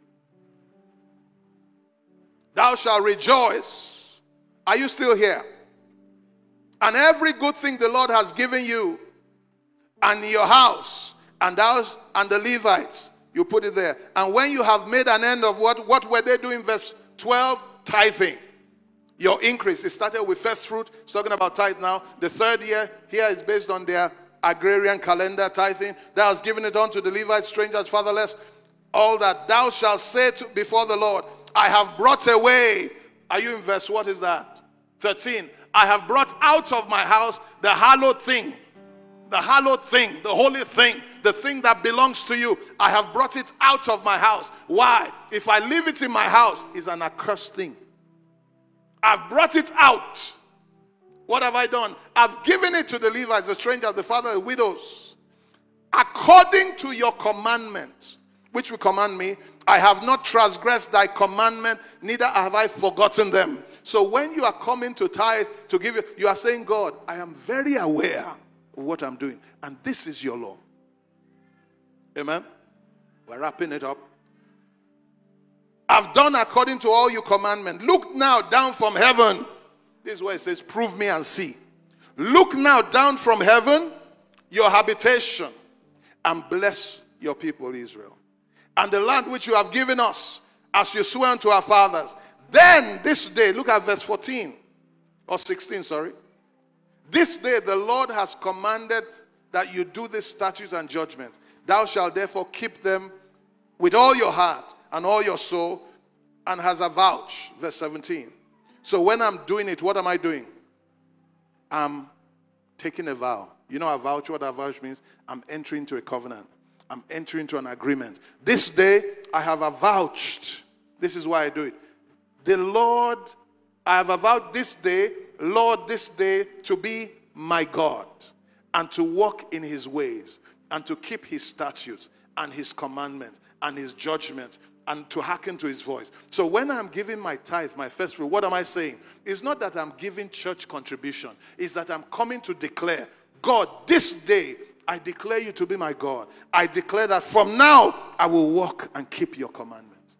Thou shalt rejoice. Are you still here? And every good thing the Lord has given you, and your house, and thou and the Levites, you put it there. And when you have made an end of what, what were they doing? Verse twelve, tithing. Your increase. It started with first fruit. It's talking about tithe now. The third year, here is based on their agrarian calendar, tithing. Thou hast given it unto the Levites, strangers, fatherless. All that thou shalt say to, before the Lord, I have brought away. Are you in verse, what is that? thirteen. I have brought out of my house the hallowed thing. The hallowed thing, the holy thing, the thing that belongs to you. I have brought it out of my house. Why? If I leave it in my house, it's an accursed thing. I've brought it out. What have I done? I've given it to the Levites, the strangers, the father, the widows. According to your commandment, which will command me, I have not transgressed thy commandment, neither have I forgotten them. So when you are coming to tithe, to give you, you are saying, God, I am very aware of what I'm doing. And this is your law. Amen? We're wrapping it up. I've done according to all your commandments. Look now down from heaven. This is where it says, prove me and see. Look now down from heaven, your habitation, and bless your people Israel. And the land which you have given us, as you swear unto our fathers. Then this day, look at verse fourteen, or sixteen, sorry. This day the Lord has commanded that you do these statutes and judgments. Thou shalt therefore keep them with all your heart and all your soul, and has avouched. Verse seventeen. So when I'm doing it, what am I doing? I'm taking a vow. You know, avouch, what avouch means? I'm entering into a covenant. I'm entering into an agreement. This day, I have avouched. This is why I do it. The Lord, I have avowed this day, Lord, this day, to be my God, and to walk in his ways, and to keep his statutes, and his commandments, and his judgments, and to hearken to his voice. So when I'm giving my tithe, my first fruit, what am I saying? It's not that I'm giving church contribution. It's that I'm coming to declare, God, this day, I declare you to be my God. I declare that from now, I will walk and keep your commandments.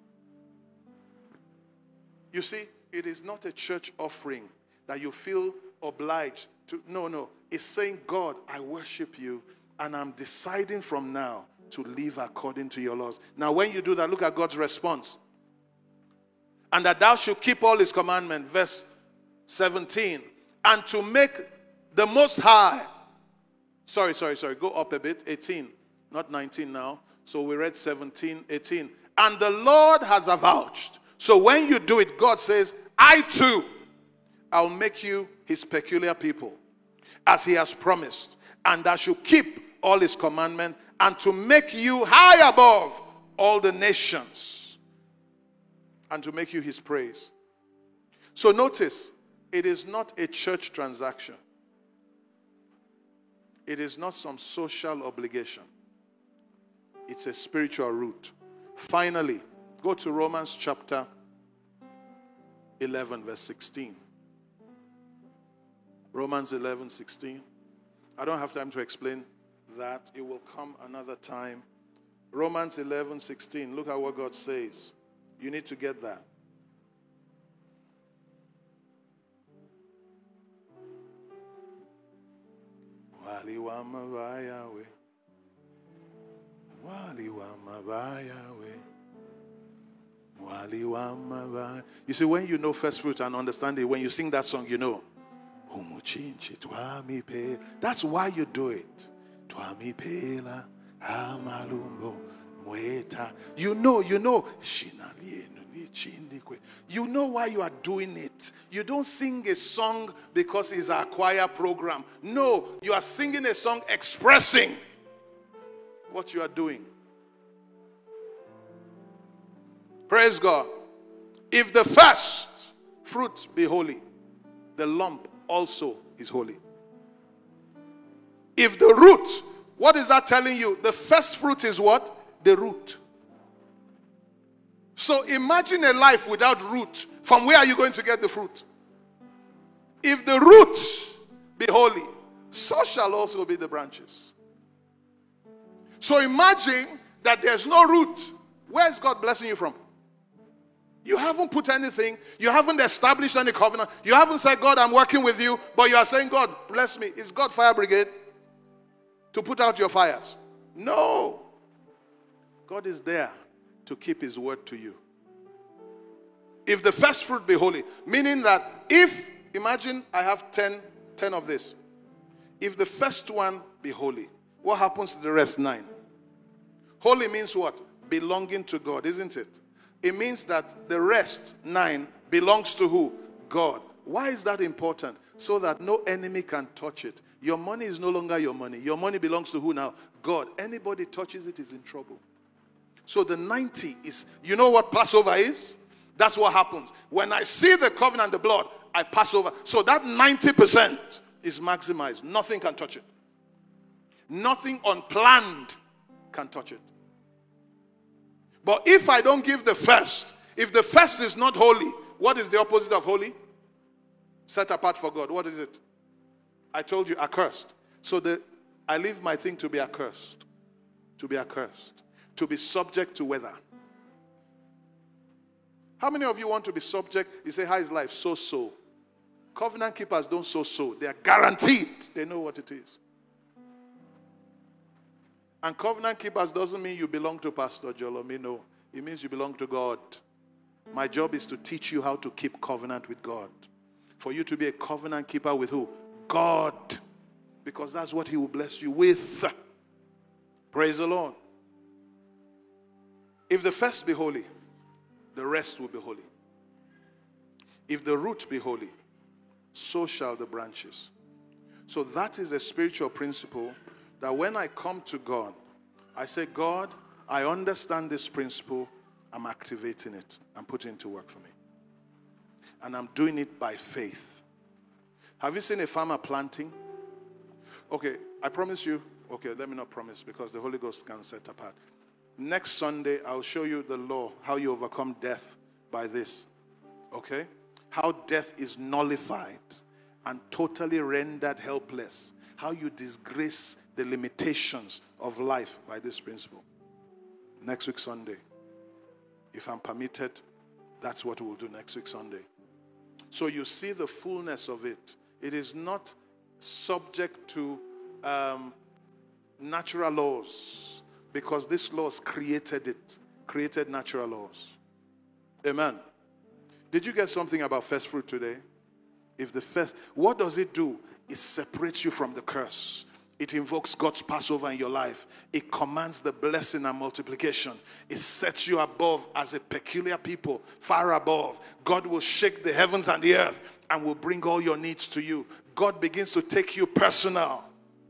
You see, it is not a church offering that you feel obliged to. No, no. It's saying, God, I worship you, and I'm deciding from now to live according to your laws. Now, when you do that, look at God's response. And that thou should keep all his commandments. Verse seventeen. And to make the Most High. Sorry, sorry, sorry. Go up a bit. eighteen. Not nineteen now. So we read seventeen, eighteen. And the Lord has avouched. So when you do it, God says, I too, I'll make you his peculiar people, as he has promised. And I shall keep all his commandments, and to make you high above all the nations, and to make you his praise. So notice, it is not a church transaction. It is not some social obligation. It's a spiritual root. Finally, Go to Romans chapter eleven, verse sixteen. Romans eleven, sixteen. I don't have time to explain that. It will come another time. Romans eleven, sixteen. Look at what God says. You need to get that. Wali wa mabaya we. Wali wa mabaya we. Wali wa mabaya. You see, when you know first fruit and understand it, when you sing that song, you know. That's why you do it. You know, you know. You know why you are doing it. You don't sing a song because it's a choir program. No, you are singing a song expressing what you are doing. Praise God. If the first fruit be holy, the lump also is holy. If the root, what is that telling you? The first fruit is what? The root. So imagine a life without root. From where are you going to get the fruit? If the root be holy, so shall also be the branches. So imagine that there's no root. Where is God blessing you from? You haven't put anything. You haven't established any covenant. You haven't said, God, I'm working with you. But you are saying, God, bless me. Is God fire brigade to put out your fires? No. God is there to keep his word to you. If the first fruit be holy, meaning that if, imagine I have ten, ten of this. If the first one be holy, what happens to the rest nine? Holy means what? Belonging to God, isn't it? It means that the rest nine belongs to who? God. Why is that important? So that no enemy can touch it. Your money is no longer your money. Your money belongs to who now? God. Anybody touches it is in trouble. So the ninety is, you know what Passover is? That's what happens. When I see the covenant, the blood, I pass over. So that ninety percent is maximized. Nothing can touch it. Nothing unplanned can touch it. But if I don't give the first, if the first is not holy, what is the opposite of holy? Set apart for God. What is it? I told you, accursed. So the, I leave my thing to be accursed. To be accursed. To be subject to weather. How many of you want to be subject? You say, how is life? So-so. Covenant keepers don't so-so. They are guaranteed. They know what it is. And covenant keepers doesn't mean you belong to Pastor Jolomi. No. It means you belong to God. My job is to teach you how to keep covenant with God. For you to be a covenant keeper with who? God. Because that's what he will bless you with. Praise the Lord. If the first be holy, the rest will be holy. If the root be holy, so shall the branches. So that is a spiritual principle that when I come to God, I say, God, I understand this principle. I'm activating it. I'm putting it to work for me. And I'm doing it by faith. Have you seen a farmer planting? Okay, I promise you. Okay, let me not promise because the Holy Ghost can set apart. Next Sunday, I'll show you the law, how you overcome death by this. Okay? How death is nullified and totally rendered helpless. How you disgrace the limitations of life by this principle. Next week Sunday. If I'm permitted, that's what we'll do next week Sunday. So you see the fullness of it. It is not subject to um, natural laws, because this laws created it, created natural laws. Amen. Did you get something about first fruit today? If the first, what does it do? It separates you from the curse. It invokes God's Passover in your life. It commands the blessing and multiplication. It sets you above as a peculiar people, far above. God will shake the heavens and the earth and will bring all your needs to you. God begins to take you personal.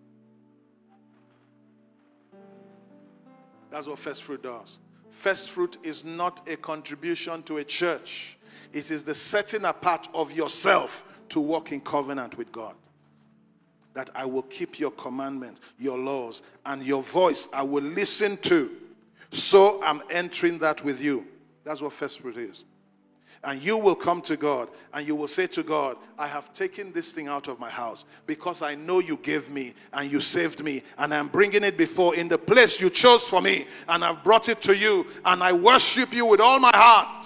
That's what first fruit does. First fruit is not a contribution to a church. It is the setting apart of yourself to walk in covenant with God. That I will keep your commandments, your laws, and your voice I will listen to. So I'm entering that with you. That's what first fruit is. And you will come to God and you will say to God, I have taken this thing out of my house because I know you gave me and you saved me, and I'm bringing it before in the place you chose for me, and I've brought it to you, and I worship you with all my heart.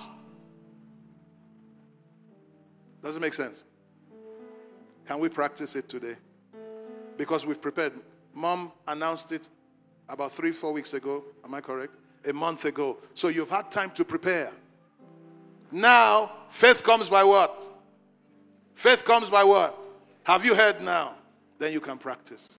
Does it make sense? Can we practice it today? Because we've prepared. Mom announced it about three, four weeks ago. Am I correct? A month ago. So you've had time to prepare. Now, faith comes by what? Faith comes by what? Have you heard now? Then you can practice.